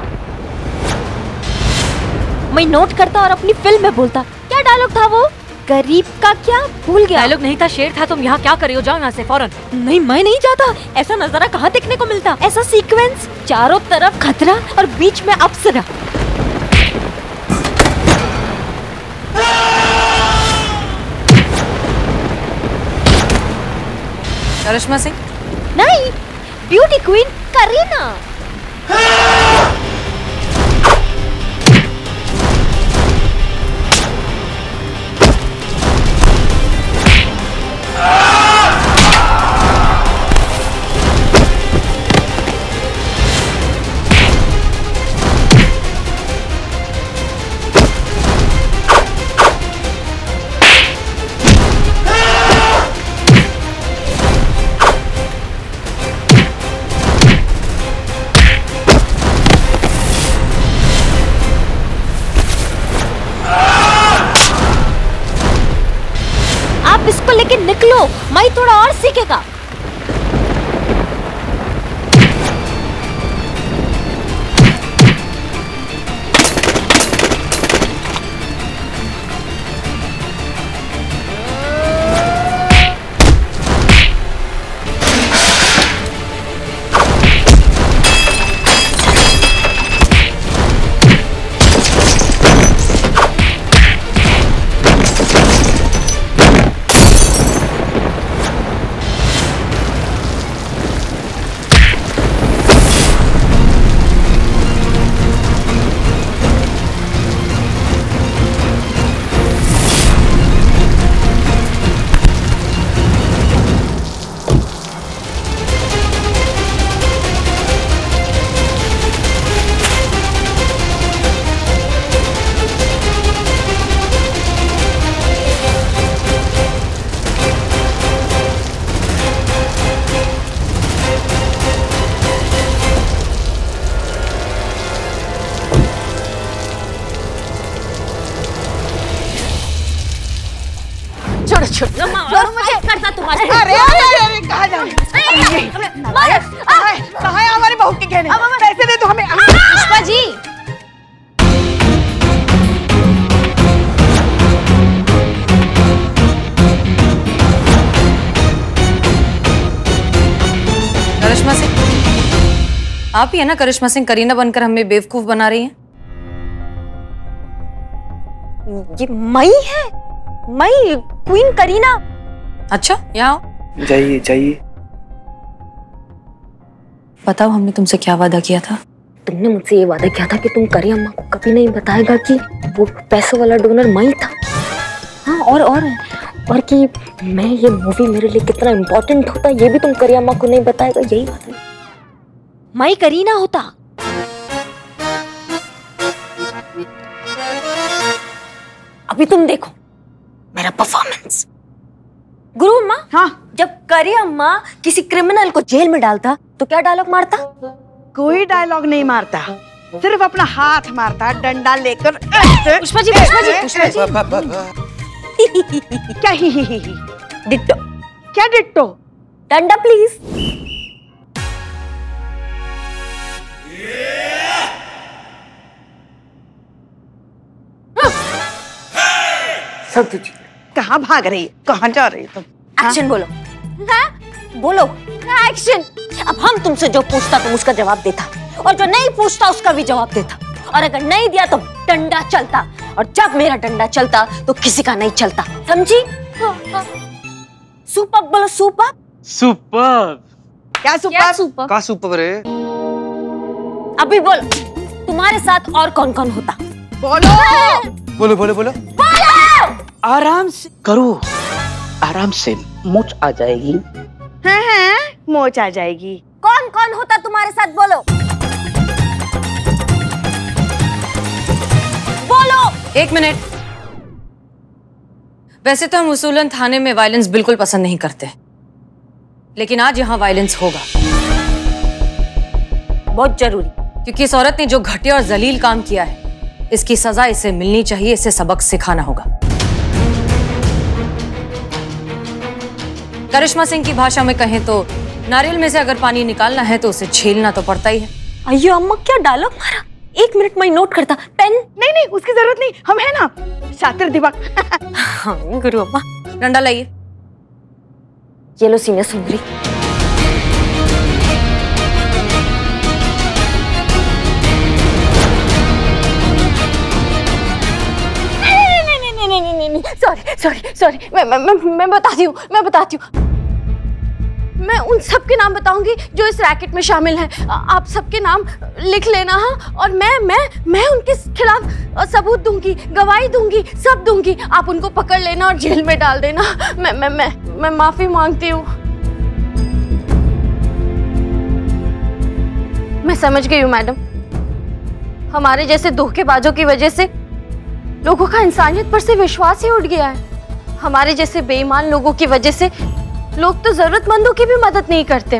मैं नोट करता और अपनी फिल्म में बोलता। क्या डायलॉग था वो? गरीब का क्या भूल गया। डायलॉग नहीं था, शेर था। तुम यहाँ क्या कर रही हो? जाओ यहाँ से फौरन। नहीं मैं नहीं जाता, ऐसा नजारा कहाँ देखने को मिलता। ऐसा सीक्वेंस, चारों तरफ खतरा और बीच में अप्सरा। करिश्मा सिंह नहीं, ब्यूटी क्वीन करीना। इसको लेके निकलो, मैं थोड़ा और सीखेगा। और मुझे करता तुम्हारे। अरे अरे अरे कहाँ जा रही है? कहाँ है हमारी बहू के गहने? पैसे दे दो हमें। पुष्पा जी करिश्मा सिंह, आप ही है ना करिश्मा सिंह करीना बनकर हमें बेवकूफ बना रही हैं? ये मई है, मई क्वीन करीना। अच्छा यहाँ जाइए जाइए। बताओ हमने तुमसे क्या वादा किया था? तुमने मुझसे ये वादा किया था कि तुम करी अम्मा को कभी नहीं बताएगा कि वो पैसों वाला डोनर मई था। हाँ और और और कि मैं ये मूवी मेरे लिए कितना इम्पोर्टेंट होता ये भी तुम करी अम्मा को नहीं बताएगा, यही बात है। मई करीना होता। अभी तुम देखो मेरा परफॉर्मेंस। गुरु अम्मा, हाँ जब करी अम्मा किसी क्रिमिनल को जेल में डालता तो क्या डायलॉग मारता? कोई डायलॉग नहीं मारता, सिर्फ अपना हाथ मारता डंडा लेकर। पुष्पा जी पुष्पा जी पुष्पा जी क्या ही ही ही डिट्टो। क्या डिट्टो? डंडा प्लीज। संतोष जी कहाँ भाग रही है? कहाँ जा रही है तुम? एक्शन बोलो। हाँ बोलो एक्शन। अब हम तुमसे जो पूछता तुम उसका जवाब देता, और जो नहीं पूछता उसका भी जवाब देता, और अगर नहीं दिया तो डंडा चलता, और जब मेरा डंडा चलता तो किसी का नहीं चलता, समझी? सुपर बोलो। सुपर सुपर क्या सुपर? सुपर का सुपर रे? अभी बोलो तुम्हारे साथ और कौन कौन होता? बोलो बोलो बोलो बोलो। आराम से करो, आराम से मोच आ जाएगी। हाँ हाँ मोच आ जाएगी। कौन कौन होता तुम्हारे साथ? बोलो बोलो। एक मिनट। वैसे तो हम उसूलन थाने में वायलेंस बिल्कुल पसंद नहीं करते, लेकिन आज यहाँ वायलेंस होगा, बहुत जरूरी, क्योंकि इस औरत ने जो घटिया और जलील काम किया है इसकी सजा इसे मिलनी चाहिए, इसे सबक सिखाना होगा। करिश्मा सिंह की भाषा में कहें तो नारियल में से अगर पानी निकालना है तो उसे छीलना तो पड़ता ही है। अयो अम्मा क्या डायलॉग मारा। एक मिनट में नोट करता। पेन नहीं नहीं उसकी जरूरत नहीं, हम है ना शातिर दिमाग। हाँ गुरु अम्मा। डंडा लाइए। ये लो सीनियर सुंदरी। सॉरी सॉरी सॉरी मैं मैं मैं मैं बताती हूँ मैं बताती हूँ मैं उन सब के नाम बताऊंगी जो इस रैकेट में शामिल हैं। आप सबके नाम लिख लेना। हाँ और मैं मैं मैं उनके खिलाफ सबूत दूंगी, गवाही दूंगी, सब दूंगी। आप उनको पकड़ लेना और जेल में डाल देना। मैं मैं मैं मैं माफी मांगती हूँ। मैं समझ गई हूँ मैडम, हमारे जैसे धोखेबाजों की वजह से लोगों का इंसानियत पर से विश्वास ही उठ गया है। हमारे जैसे बेईमान लोगों की वजह से लोग तो जरूरतमंदों की भी मदद नहीं करते।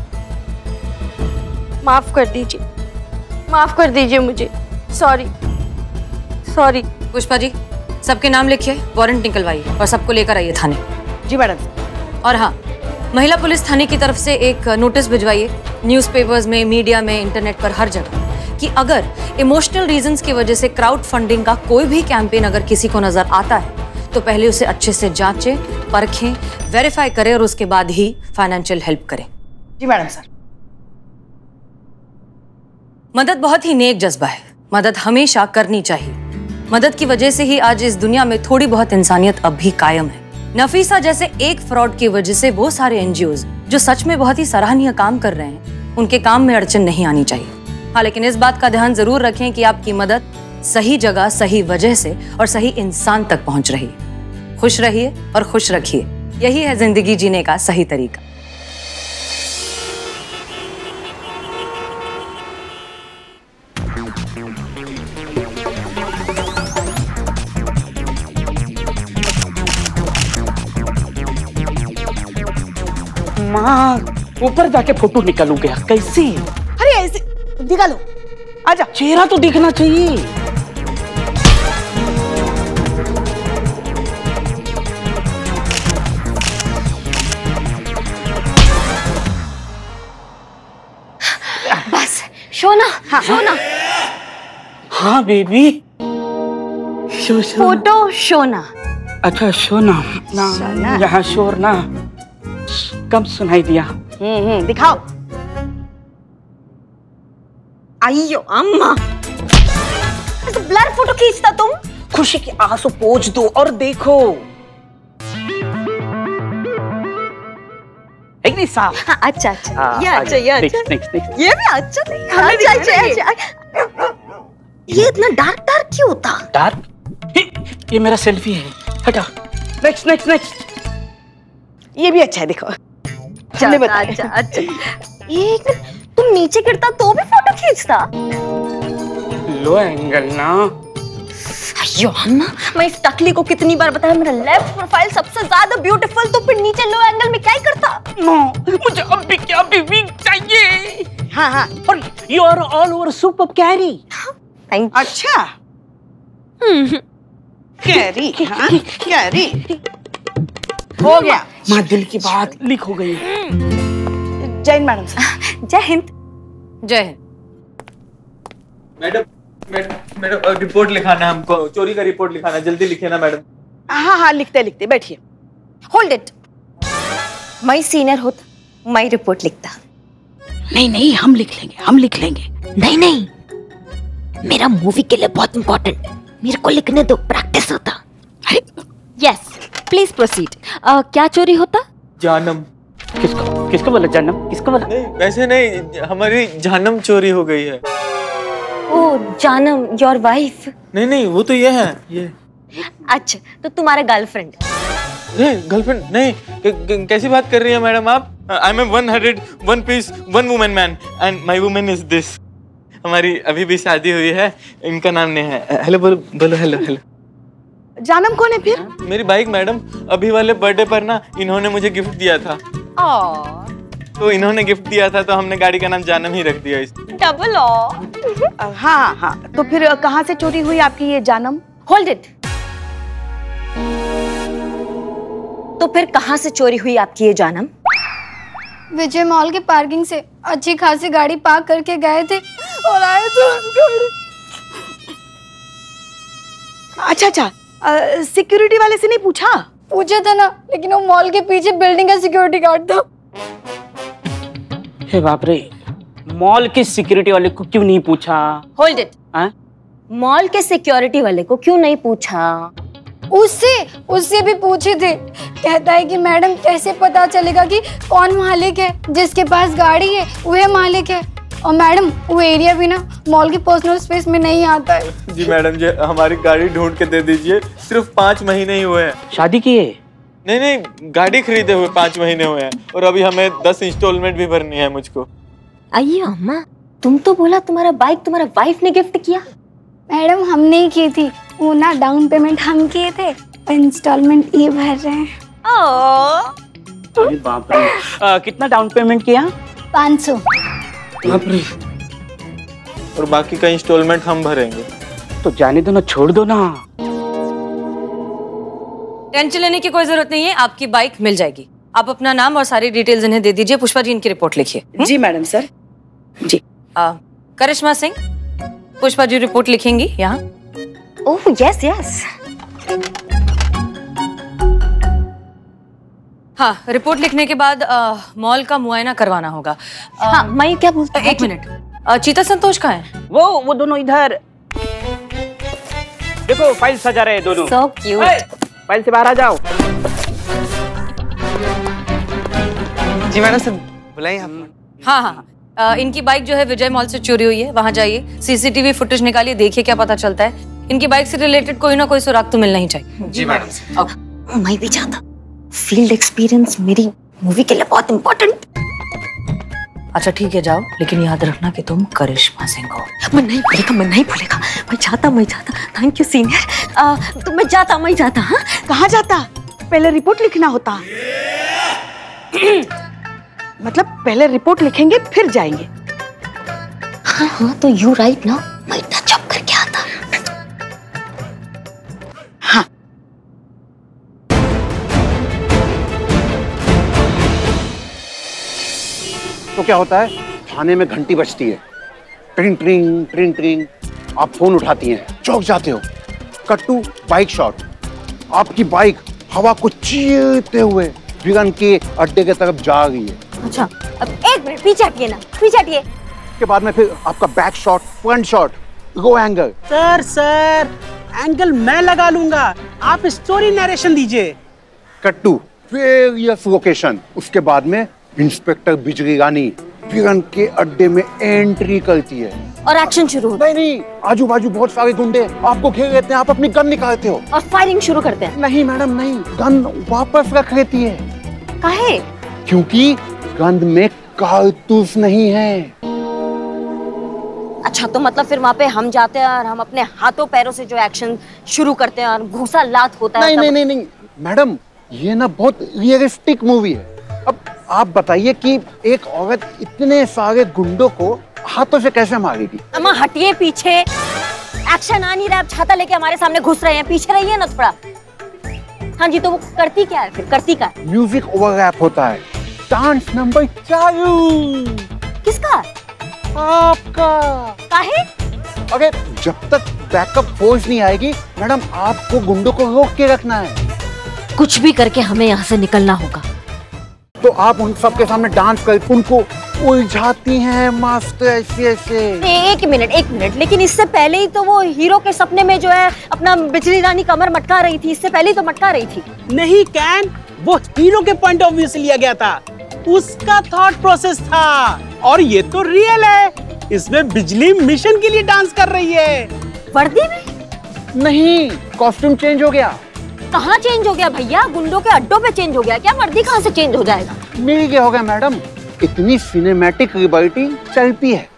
माफ कर दीजिए, माफ कर दीजिए मुझे। Sorry sorry. पुष्पा जी सबके नाम लिखिए, वारंट निकलवाइए और सबको लेकर आइए थाने। जी मैडम। और हाँ, महिला पुलिस थाने की तरफ से एक नोटिस भिजवाइए न्यूज़पेपर्स में, मीडिया में, इंटरनेट पर, हर जगह, कि अगर इमोशनल रीजंस की वजह से क्राउड फंडिंग का कोई भी कैंपेन अगर किसी को नजर आता है तो पहले उसे अच्छे से जांचें, परखें, वेरीफाई करें और उसके बाद ही फाइनेंशियल हेल्प करें। जी मैडम सर। मदद बहुत ही नेक जज्बा है, मदद हमेशा करनी चाहिए। मदद की वजह से ही आज इस दुनिया में थोड़ी बहुत इंसानियत अब भी कायम है। नफीसा जैसे एक फ्रॉड की वजह से वो सारे एनजीओज जो सच में बहुत ही सराहनीय काम कर रहे हैं उनके काम में अड़चन नहीं आनी चाहिए। हाँ, लेकिन इस बात का ध्यान जरूर रखें कि आपकी मदद सही जगह, सही वजह से और सही इंसान तक पहुंच रही है। खुश रहिए और खुश रखिए, यही है जिंदगी जीने का सही तरीका। माँ ऊपर जाके फोटो निकालूंगा कैसे? अरे ऐसे निकालो, आजा। चेहरा तो दिखना चाहिए। शोना, हाँ, शोना। हाँ बेबी। Show, show. फोटो शोना। अच्छा शोना ना, यहाँ शोर ना कम सुनाई दिया। हम्म हम्म दिखाओ। आइयो अम्मा, ब्लर फोटो खींचता तुम? खुशी के आंसू पोंछ दो और देखो। एक नहीं साफ। हाँ, अच्छा अच्छा हाँ, ये अच्छा ये अच्छा next, next, next. ये भी अच्छा नहीं। अच्छा अच्छा अच्छा। ये इतना डार्क डार्क क्यों होता? डार्क? ये मेरा सेल्फी है, हटा। Next next next. ये भी अच्छा है, देखो। हमने बताया। अच्छा अच्छा। ये तुम नीचे गिरता तो भी फोटो खींचता? लो एंगल ना। अयो अम्मा, मैं इस टकली को कितनी बार बताया मेरा लेफ्ट प्रोफाइल सबसे ज्यादा ब्यूटीफुल, तो फिर नीचे लो एंगल में क्या ही करता? नो, मुझे अब भी क्या भी वीक चाहिए। हाँ हाँ। और you are all over super carry. अच्छा। कैरी, हाँ कैरी। हो गया। माँ दिल की बात लिख हो गई। जय हिंद मैडम। जय हिंद। जय Hind. Madam madam madam report लिखाना है हमको, चोरी का रिपोर्ट लिखाना है, जल्दी लिखिए ना मैडम। हाँ हाँ लिखते लिखते, बैठिए। Hold it. मैं सीनियर होता मैं रिपोर्ट लिखता। नहीं नहीं हम लिख लेंगे, हम लिख लेंगे। नहीं नहीं, मेरा मूवी के लिए बहुत इंपॉर्टेंट, मेरे को लिखने दो, प्रैक्टिस होता। Yes please proceed. क्या चोरी होता? जानम। किसको किसको बोला जानम? किसको बोला? नहीं वैसे नहीं, हमारी जानम चोरी हो गई है। ओ जानम, योर वाइफ? नहीं नहीं वो तो ये है ये। अच्छा तो तुम्हारा गर्लफ्रेंड? नहीं गर्लफ्रेंड नहीं। क- क- कैसी बात कर रही है मैडम आप? I am one headed one piece one woman man and my woman is this. हमारी अभी भी शादी हुई है, इनका नाम नहीं है। हेलो बोलो बोलो हेलो हेलो। जानम कौन है फिर? मेरी बाइक मैडम, अभी वाले बर्थडे पर ना इन्होंने मुझे गिफ्ट दिया था। तो इन्होंने गिफ्ट दिया था तो हमने गाड़ी का नाम जानम ही रख दिया इस। Double O. हाँ हाँ तो फिर कहाँ से चोरी हुई आपकी ये जानम? Hold it. तो फिर कहाँ से चोरी हुई आपकी ये जानम? विजय मॉल के पार्किंग से अच्छी खासी गाड़ी पार्क करके गए थे और आए तो गाड़ी। अच्छा अच्छा, सिक्योरिटी वाले से नहीं पूछा? पूछा था ना, लेकिन वो मॉल के पीछे बिल्डिंग का सिक्योरिटी गार्ड था। हे बाप रे, मॉल के सिक्योरिटी वाले को क्यों नहीं पूछा? Hold it. मॉल के सिक्योरिटी वाले को क्यों नहीं पूछा? उससे उससे भी पूछे थे। कहता है कि मैडम कैसे पता चलेगा कि कौन मालिक है, जिसके पास गाड़ी है वह मालिक है। और मैडम वो एरिया भी ना मॉल के पर्सनल स्पेस में नहीं आता है। जी मैडम जी, हमारी गाड़ी ढूंढ के दे दीजिए, सिर्फ पाँच महीने ही हुए हैं। शादी की है? नहीं नहीं, गाड़ी खरीदे हुए पाँच महीने हुए हैं और अभी हमें दस इंस्टॉलमेंट भी भरनी है मुझको। आइए अम्मा, तुम तो बोला तुम्हारा बाइक तुम्हारा वाइफ ने गिफ्ट किया। मैडम हम नहीं की थी, वो ना डाउन पेमेंट हम किए थे, इंस्टॉलमेंट ये भर रहे हैं। अरे बाप रे, आ, कितना डाउन पेमेंट किया? पाँच सौ। बाप रे। और बाकी का इंस्टॉलमेंट हम भरेंगे। तो जाने दो ना, छोड़ दो ना। टेंशन लेने की कोई जरूरत नहीं है, आपकी बाइक मिल जाएगी। आप अपना नाम और सारी डिटेल्स इन्हें दे दीजिए। पुष्पा जी इनकी रिपोर्ट लिखिए। जी मैडम सर। जी। आ, करिश्मा सिंह, पुष्पा जी रिपोर्ट लिखेंगी यहाँ। Oh yes yes. हाँ, रिपोर्ट लिखने के बाद आ, मॉल का मुआयना करवाना होगा। आ, हाँ, मैं क्या बोलता हूँ? एक मिनट, आ, चीता संतोष कहाँ है? वो वो दोनों इधर देखो, फाइल सजा रहे दोनों। So cute। फाइल से बाहर आ जाओ। जी मैडम सर बुलाइए आप। हाँ हाँ, आ, इनकी बाइक जो है विजय मॉल से चोरी हुई है, वहाँ जाइए, सीसीटीवी फुटेज निकालिए, देखिए क्या पता चलता है। इनकी बाइक से रिलेटेड कोई ना कोई सुराग तो मिलना ही चाहिए। जी मैडम। मैं भी चाहता, फील्ड एक्सपीरियंस मेरी मूवी के लिए बहुत इंपॉर्टेंट। अच्छा ठीक है, जाओ, लेकिन याद रखना कि तुम करिश्मा सिंह हो। मैं नहीं भूलेगा, मैं नहीं भूलेगा। मैं चाहता मैं चाहता थैंक यू सीनियर। तो मैं जाता मैं जाता। हाँ कहाँ जाता? पहले रिपोर्ट लिखना होता। मतलब पहले रिपोर्ट लिखेंगे फिर जाएंगे। हाँ हाँ तो यू राइट ना, मैं टच अप करके आता। हाँ तो क्या होता है, थाने में घंटी बजती है, ट्रिंग ट्रिंग ट्रिंग ट्रिंग, आप फोन उठाती हैं, चौंक जाते हो। कट टू बाइक शॉट, आपकी बाइक हवा को चीरते हुए विगन के अड्डे की तरफ जा रही है। अच्छा, अब एक मिनट पीछे हटिए ना, पीछे हटिए। के बाद में फिर आपका back shot, front shot, go angle. Sir sir angle मैं लगा लूंगा, आप स्टोरी नरेशन दीजिए। कट टू वेरियस लोकेशन, उसके बाद में इंस्पेक्टर बिजली रानी विगन के अड्डे में एंट्री करती है और एक्शन शुरू होता है। नहीं नहीं, आजू बाजू बहुत सारे गुंडे आपको घेर लेते हैं, आप अपनी गन निकालते हो और फायरिंग शुरू करते हैं। नहीं मैडम नहीं, गन वापस रख लेती है। काहे? क्योंकि गन में कारतूस नहीं है। अच्छा, तो मतलब फिर वहाँ पे हम जाते हैं और हम अपने हाथों पैरों से जो एक्शन शुरू करते हैं और घूसा लात होता है। नहीं नहीं नहीं नहीं मैडम, ये ना बहुत रियलिस्टिक मूवी है। अब आप बताइए कि एक औरत इतने सारे गुंडों को हाथों से कैसे मारेगी? अम्मा हटिए पीछे, एक्शन आ नहीं रहा, छाता लेके हमारे सामने घुस रहे हैं, पीछे रहिए ना थोड़ा। हाँ जी, तो वो करती क्या है फिर, करती क्या है? म्यूजिक ओवरलैप होता है, डांस नंबर चालू। किसका? आपका। काहे? अरे जब तक बैकअप फोर्स नहीं आएगी मैडम, आपको गुंडों को रोक के रखना है। कुछ भी करके हमें यहाँ से निकलना होगा। तो आप उन सबके सामने डांस कर उनको उलझाती हैं मास्टर ऐसे ऐसे। एक मिनट एक मिनट, लेकिन इससे पहले ही तो वो हीरो के सपने में जो है अपना बिजली रानी कमर मटका रही थी, इससे पहले ही तो मटका रही थी। नहीं कैन, वो हीरो के पॉइंट ऑफ व्यू से लिया गया था, उसका थॉट प्रोसेस था। और ये तो रियल है, इसमें बिजली मिशन के लिए डांस कर रही है। वर्दी में? नहीं, कॉस्ट्यूम चेंज हो गया। कहाँ चेंज हो गया भैया? गुंडों के अड्डों पे चेंज हो गया क्या? वर्दी कहाँ से चेंज हो जाएगा? मिल गया होगा मैडम, इतनी सिनेमैटिक लिबर्टी चलती है।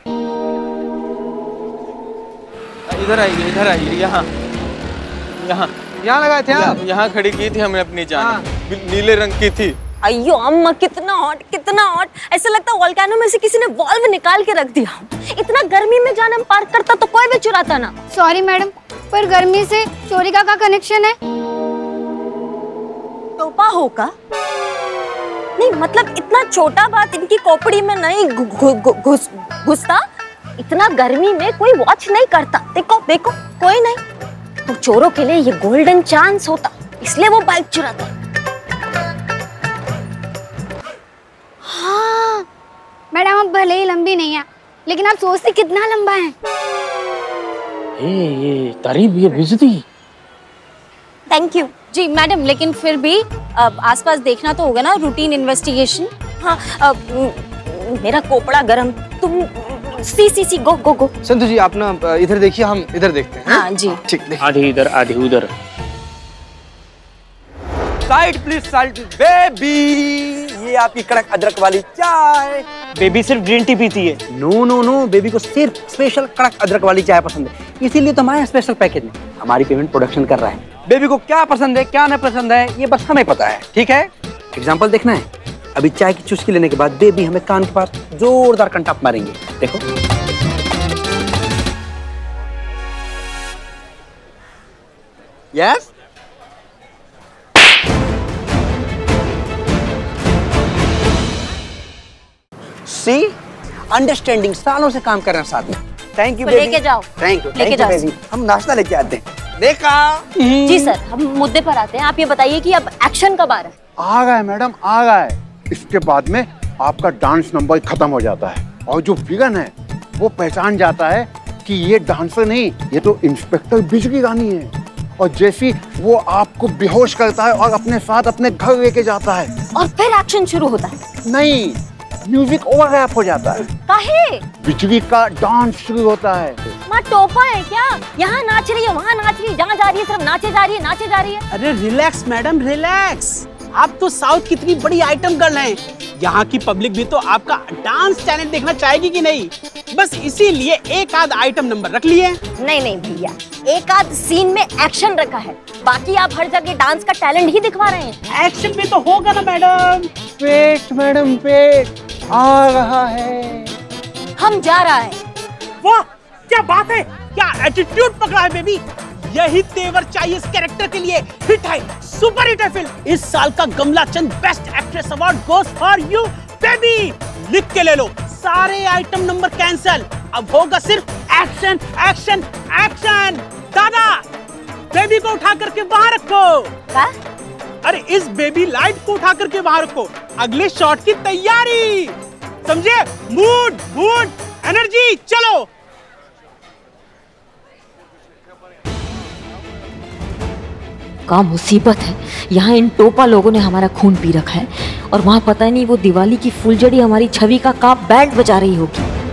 इधर आइए, इधर आइए, यहाँ यहाँ यहाँ लगाए थे आप? यहाँ खड़ी की थी हमने अपनी जान, नीले रंग की थी। अयो अम्मा, कितना हॉट, कितना हॉट, ऐसा लगता है वोल्केनो में से किसी ने वॉल्व निकाल के रख दिया। इतना गर्मी में जान हम पार्क करता तो कोई भी चुराता ना। सॉरी मैडम, पर गर्मी से चोरी का क्या कनेक्शन है? टोपा होगा? नहीं मतलब इतना छोटा बात इनकी खोपड़ी में नहीं घुस घुसता। इतना गर्मी में कोई वॉच नहीं करता। देखो देखो, कोई नहीं। तो चोरों के लिए ये गोल्डन चांस होता, इसलिए वो बाइक चुराता। हाँ मैडम, आप भले ही लंबी नहीं है, लेकिन आप सोचते कितना लंबा है। ये ये तारीफ, ये बेइज्जती। थैंक यू जी मैडम, लेकिन फिर भी अब आसपास देखना तो होगा ना, रूटीन इन्वेस्टिगेशन। हाँ, अब, मेरा कोपड़ा गरम, तुम सी सी सी गो गो गो। संतोष जी आप ना इधर देखिए, हम इधर देखते हैं। हाँ जी ठीक। आधी इधर आधी उधर। साइड प्लीज, साइड बेबी, ये आपकी कड़क अदरक वाली चाय। बेबी सिर्फ ग्रीन टी पीती है। नो नो नो, बेबी को सिर्फ स्पेशल कड़क अदरक वाली चाय पसंद है, इसीलिए तो हमारे स्पेशल पैकेज में हमारी पेमेंट प्रोडक्शन कर रहा है। बेबी को क्या पसंद है क्या नहीं पसंद है ये बस हमें पता है, ठीक है? एग्जाम्पल देखना है? अभी चाय की चुस्की लेने के बाद बेबी हमें कान के पास जोरदार कंटाप मारेंगे, देखो। यस, सी अंडरस्टैंडिंग, सालों से काम कर रहे हैं साथ में। थैंक यू तो लेके जाओ, थैंक यू लेके जाओ बेबी, हम नाश्ता लेके आते हैं। देखा? जी सर, हम मुद्दे पर आते हैं। आप ये बताइए कि अब एक्शन कब आ रहा है? आ गया मैडम, आ गया है। इसके बाद में आपका डांस नंबर खत्म हो जाता है और जो विलन है वो पहचान जाता है कि ये डांसर नहीं, ये तो इंस्पेक्टर बिजली रानी है। और जैसी वो आपको बेहोश करता है और अपने साथ अपने घर लेके जाता है। और फिर एक्शन शुरू होता है? नहीं, म्यूजिक ओवरलैप हो जाता है। काहे? बिजली का डांस शुरू होता है। माँ टोपा है क्या? यहाँ नाच रही है, वहाँ नाच रही है, जहाँ जा रही है सिर्फ नाचे जा रही है, नाचे जा रही है। अरे रिलैक्स मैडम, रिलैक्स। आप तो साउथ की इतनी बड़ी आइटम गर्ल हैं, यहाँ की पब्लिक भी तो आपका डांस टैलेंट देखना चाहेगी कि नहीं? बस इसीलिए एक आध आइटम नंबर रख लिए। नहीं नहीं भैया, एक आध सीन में एक्शन रखा है, बाकी आप हर जगह डांस का टैलेंट ही दिखवा रहे हैं। एक्शन में तो होगा ना मैडम। पेट मैडम, पेट आ रहा है, हम जा रहा है। वाह क्या बात है, क्या एटीट्यूड पकड़ा है बेबी। यही तेवर चाहिए इस कैरेक्टर के लिए। हिट है, सुपर हिट है फिल्म। इस साल का गमला चंद best actress award goes for you baby. लिख के ले लो, सारे आइटम नंबर कैंसल। अब होगा सिर्फ एक्शन एक्शन एक्शन। दादा बेबी को उठा करके वहां रखो। क्या? अरे इस बेबी लाइट को उठा करके वहां रखो, अगले शॉट की तैयारी, समझे? मूड मूड एनर्जी, चलो। क्या मुसीबत है, यहाँ इन टोपा लोगों ने हमारा खून पी रखा है और वहाँ पता नहीं वो दिवाली की फुलझड़ी हमारी छवि का का बैंड बजा रही होगी।